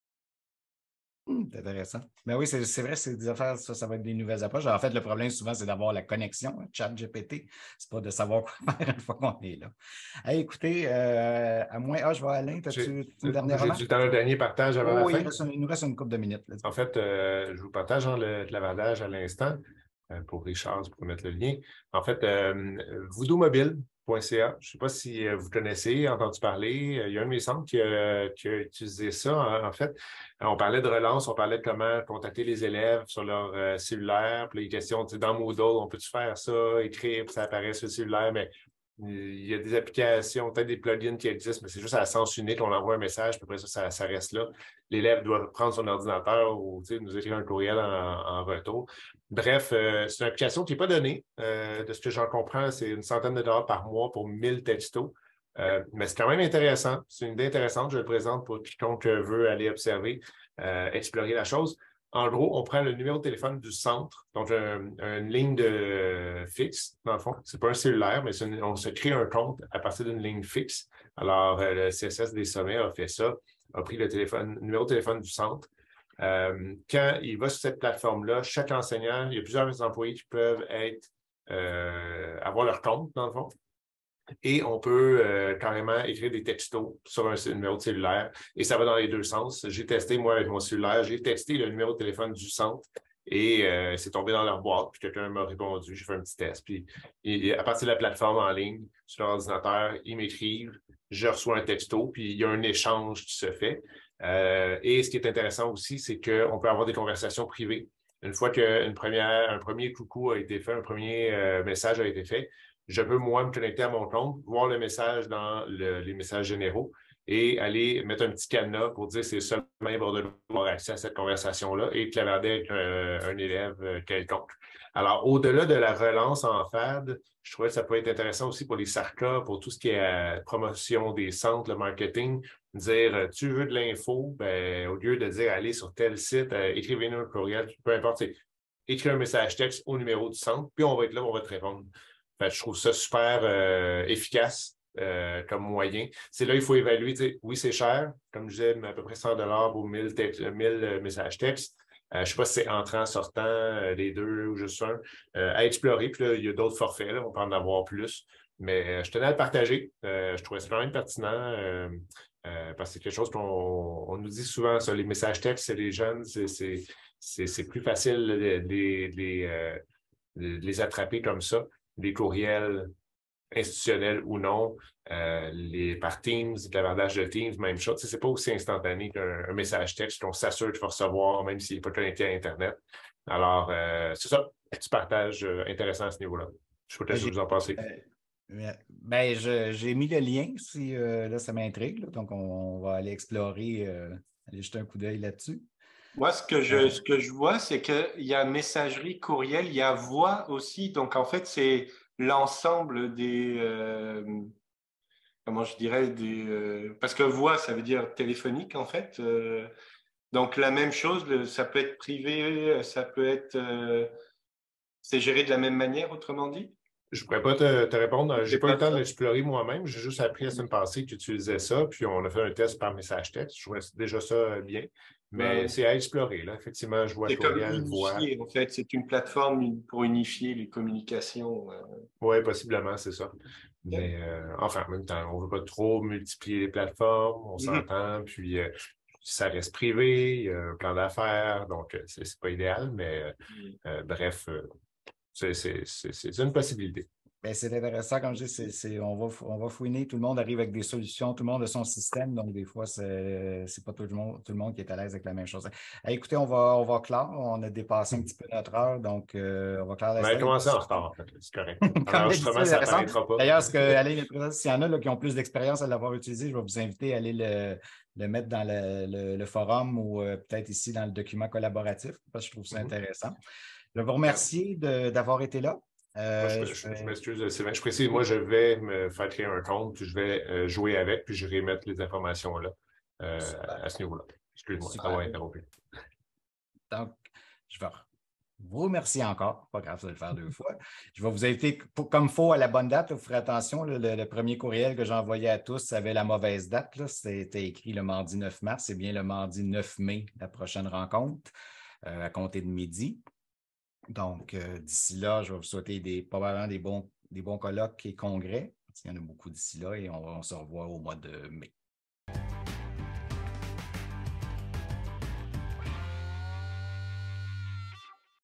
Hum, c'est intéressant. Mais oui, c'est c'est vrai, c'est des affaires, ça, ça va être des nouvelles approches. En fait, le problème souvent, c'est d'avoir la connexion, hein, ChatGPT. C'est pas de savoir quoi faire une fois qu'on est là. Hey, écoutez, euh, à moins. Ah, je vois Alain, J'ai, as-tu une dernière j'ai remarque? du temps un dernier partage avant la Oh, il, fin. reste un- il nous reste une couple de minutes. Là. En fait, euh, je vous partage hein, le clavardage à l'instant euh, pour Richard, pour mettre le lien. En fait, euh, voodoo mobile point c a, je ne sais pas si euh, vous connaissez, entendu parler. Euh, il y a un de mes centres qui a, qui a utilisé ça. En, en fait, on parlait de relance, on parlait de comment contacter les élèves sur leur euh, cellulaire. Puis les questions, tu sais, dans Moodle, on peut-tu faire ça, écrire, puis ça apparaît sur le cellulaire, mais il y a des applications, peut-être des plugins qui existent, mais c'est juste à sens unique. On envoie un message, puis après ça, ça, ça reste là. L'élève doit prendre son ordinateur ou nous écrire un courriel en, en retour. Bref, euh, c'est une application qui n'est pas donnée. Euh, de ce que j'en comprends, c'est une centaine de dollars par mois pour mille textos. Euh, mais c'est quand même intéressant. C'est une idée intéressante. Je le présente pour quiconque veut aller observer, euh, explorer la chose. En gros, on prend le numéro de téléphone du centre, donc un, une ligne de fixe, dans le fond. Ce n'est pas un cellulaire, mais une, on se crée un compte à partir d'une ligne fixe. Alors, euh, le C S S des sommets a fait ça, a pris le téléphone, le numéro de téléphone du centre. Euh, quand il va sur cette plateforme-là, chaque enseignant, il y a plusieurs employés qui peuvent être, euh, avoir leur compte, dans le fond. Et on peut euh, carrément écrire des textos sur un numéro de cellulaire et ça va dans les deux sens. J'ai testé, moi, avec mon cellulaire, j'ai texté le numéro de téléphone du centre et euh, c'est tombé dans leur boîte, puis quelqu'un m'a répondu, j'ai fait un petit test. Puis et, à partir de la plateforme en ligne, sur leur ordinateur, ils m'écrivent, je reçois un texto, puis il y a un échange qui se fait. Euh, et ce qui est intéressant aussi, c'est qu'on peut avoir des conversations privées. Une fois qu'une première, un premier coucou a été fait, un premier euh, message a été fait, je peux, moi, me connecter à mon compte, voir le message dans le, les messages généraux et aller mettre un petit cadenas pour dire que c'est le seul membre de l'autre qui aura accès à cette conversation-là et clavarder avec un, un élève quelconque. Alors, au-delà de la relance en F A D, je trouvais que ça peut être intéressant aussi pour les S A R C A, pour tout ce qui est euh, promotion des centres, le marketing, dire tu veux de l'info, ben, au lieu de dire allez sur tel site, euh, écrivez-nous un courriel, peu importe, écrivez un message texte au numéro du centre, puis on va être là, on va te répondre. Fait, je trouve ça super euh, efficace euh, comme moyen. C'est là il faut évaluer, oui, c'est cher, comme je disais, à peu près cent dollars pour mille, textes, mille messages textes. Euh, je ne sais pas si c'est entrant, sortant, euh, les deux ou juste un, euh, à explorer. Puis là, il y a d'autres forfaits, là, on peut en avoir plus. Mais euh, je tenais à le partager. Euh, je trouvais ça quand même pertinent euh, euh, parce que c'est quelque chose qu'on on nous dit souvent, ça, les messages textes, c'est les jeunes, c'est, c'est, c'est, c'est plus facile de les, les, euh, de les attraper comme ça. Les courriels institutionnels ou non, euh, les, par Teams, le clavardage de Teams, même chose. C'est pas aussi instantané qu'un un message texte qu'on s'assure qu'il faut recevoir, même s'il n'est pas connecté à Internet. Alors, euh, c'est ça, petit partage euh, intéressant à ce niveau-là. Je sais pas ce que vous en pensez. Euh, ben, je, j'ai mis le lien, si euh, là, ça m'intrigue. Là, donc, on, on va aller explorer, euh, aller jeter un coup d'œil là-dessus. Moi, ce que je, ce que je vois, c'est qu'il y a messagerie, courriel, il y a voix aussi. Donc, en fait, c'est l'ensemble des, euh, comment je dirais, des, euh, parce que voix, ça veut dire téléphonique, en fait. Euh, donc, la même chose, le, ça peut être privé, ça peut être, euh, c'est géré de la même manière, autrement dit? Je ne pourrais pas te, te répondre. Je n'ai pas eu le temps ça. de l'explorer moi-même. J'ai juste appris la semaine passée que tu utilisais ça, puis on a fait un test par message texte. Je trouvais déjà ça bien. Mais ouais. C'est à explorer, là. Effectivement, je vois c'est courriel, comme unifié, voix. En fait, c'est une plateforme pour unifier les communications. Euh... Oui, possiblement, c'est ça. Mais euh, enfin, en même temps, on ne veut pas trop multiplier les plateformes, on mm-hmm. s'entend, puis euh, ça reste privé, il y a un plan d'affaires, donc euh, c'est, c'est pas idéal, mais euh, bref, euh, c'est, c'est, c'est, c'est une possibilité. Bien, c'est intéressant, comme je dis, c'est, c'est, on, va, on va fouiner, tout le monde arrive avec des solutions, tout le monde a son système, donc des fois, c'est, c'est pas tout le, monde, tout le monde qui est à l'aise avec la même chose. Hey, écoutez, on va, on va clore, on a dépassé un petit peu notre heure, donc euh, on va clore la On a commencé en retard, en fait, c'est correct. L'enregistrement, ça n'apparaîtra pas. D'ailleurs, ce que Alain, s'il y en a là, qui ont plus d'expérience à l'avoir utilisé, je vais vous inviter à aller le, le mettre dans le, le, le forum ou euh, peut-être ici dans le document collaboratif, parce que je trouve ça mm-hmm. intéressant. Je vais vous remercier de, d'avoir été là. Euh, moi, je, je, je m'excuse, Sylvain. Je précise, moi, je vais me faire créer un compte, puis je vais euh, jouer avec, puis je vais remettre les informations là, euh, à ce niveau-là. Excuse-moi, ça va interrompu. Donc, je vais vous remercier encore. Pas grave, ça va le faire deux fois. Je vais vous inviter, pour, comme il faut, à la bonne date. Vous ferez attention, là, le, le premier courriel que j'ai envoyé à tous, ça avait la mauvaise date. Là. C'était écrit le mardi neuf mars. C'est bien le mardi neuf mai, la prochaine rencontre, euh, à compter de midi. Donc, euh, d'ici là, je vais vous souhaiter des, probablement des bons, des bons colloques et congrès. Il y en a beaucoup d'ici là et on, on se revoit au mois de mai.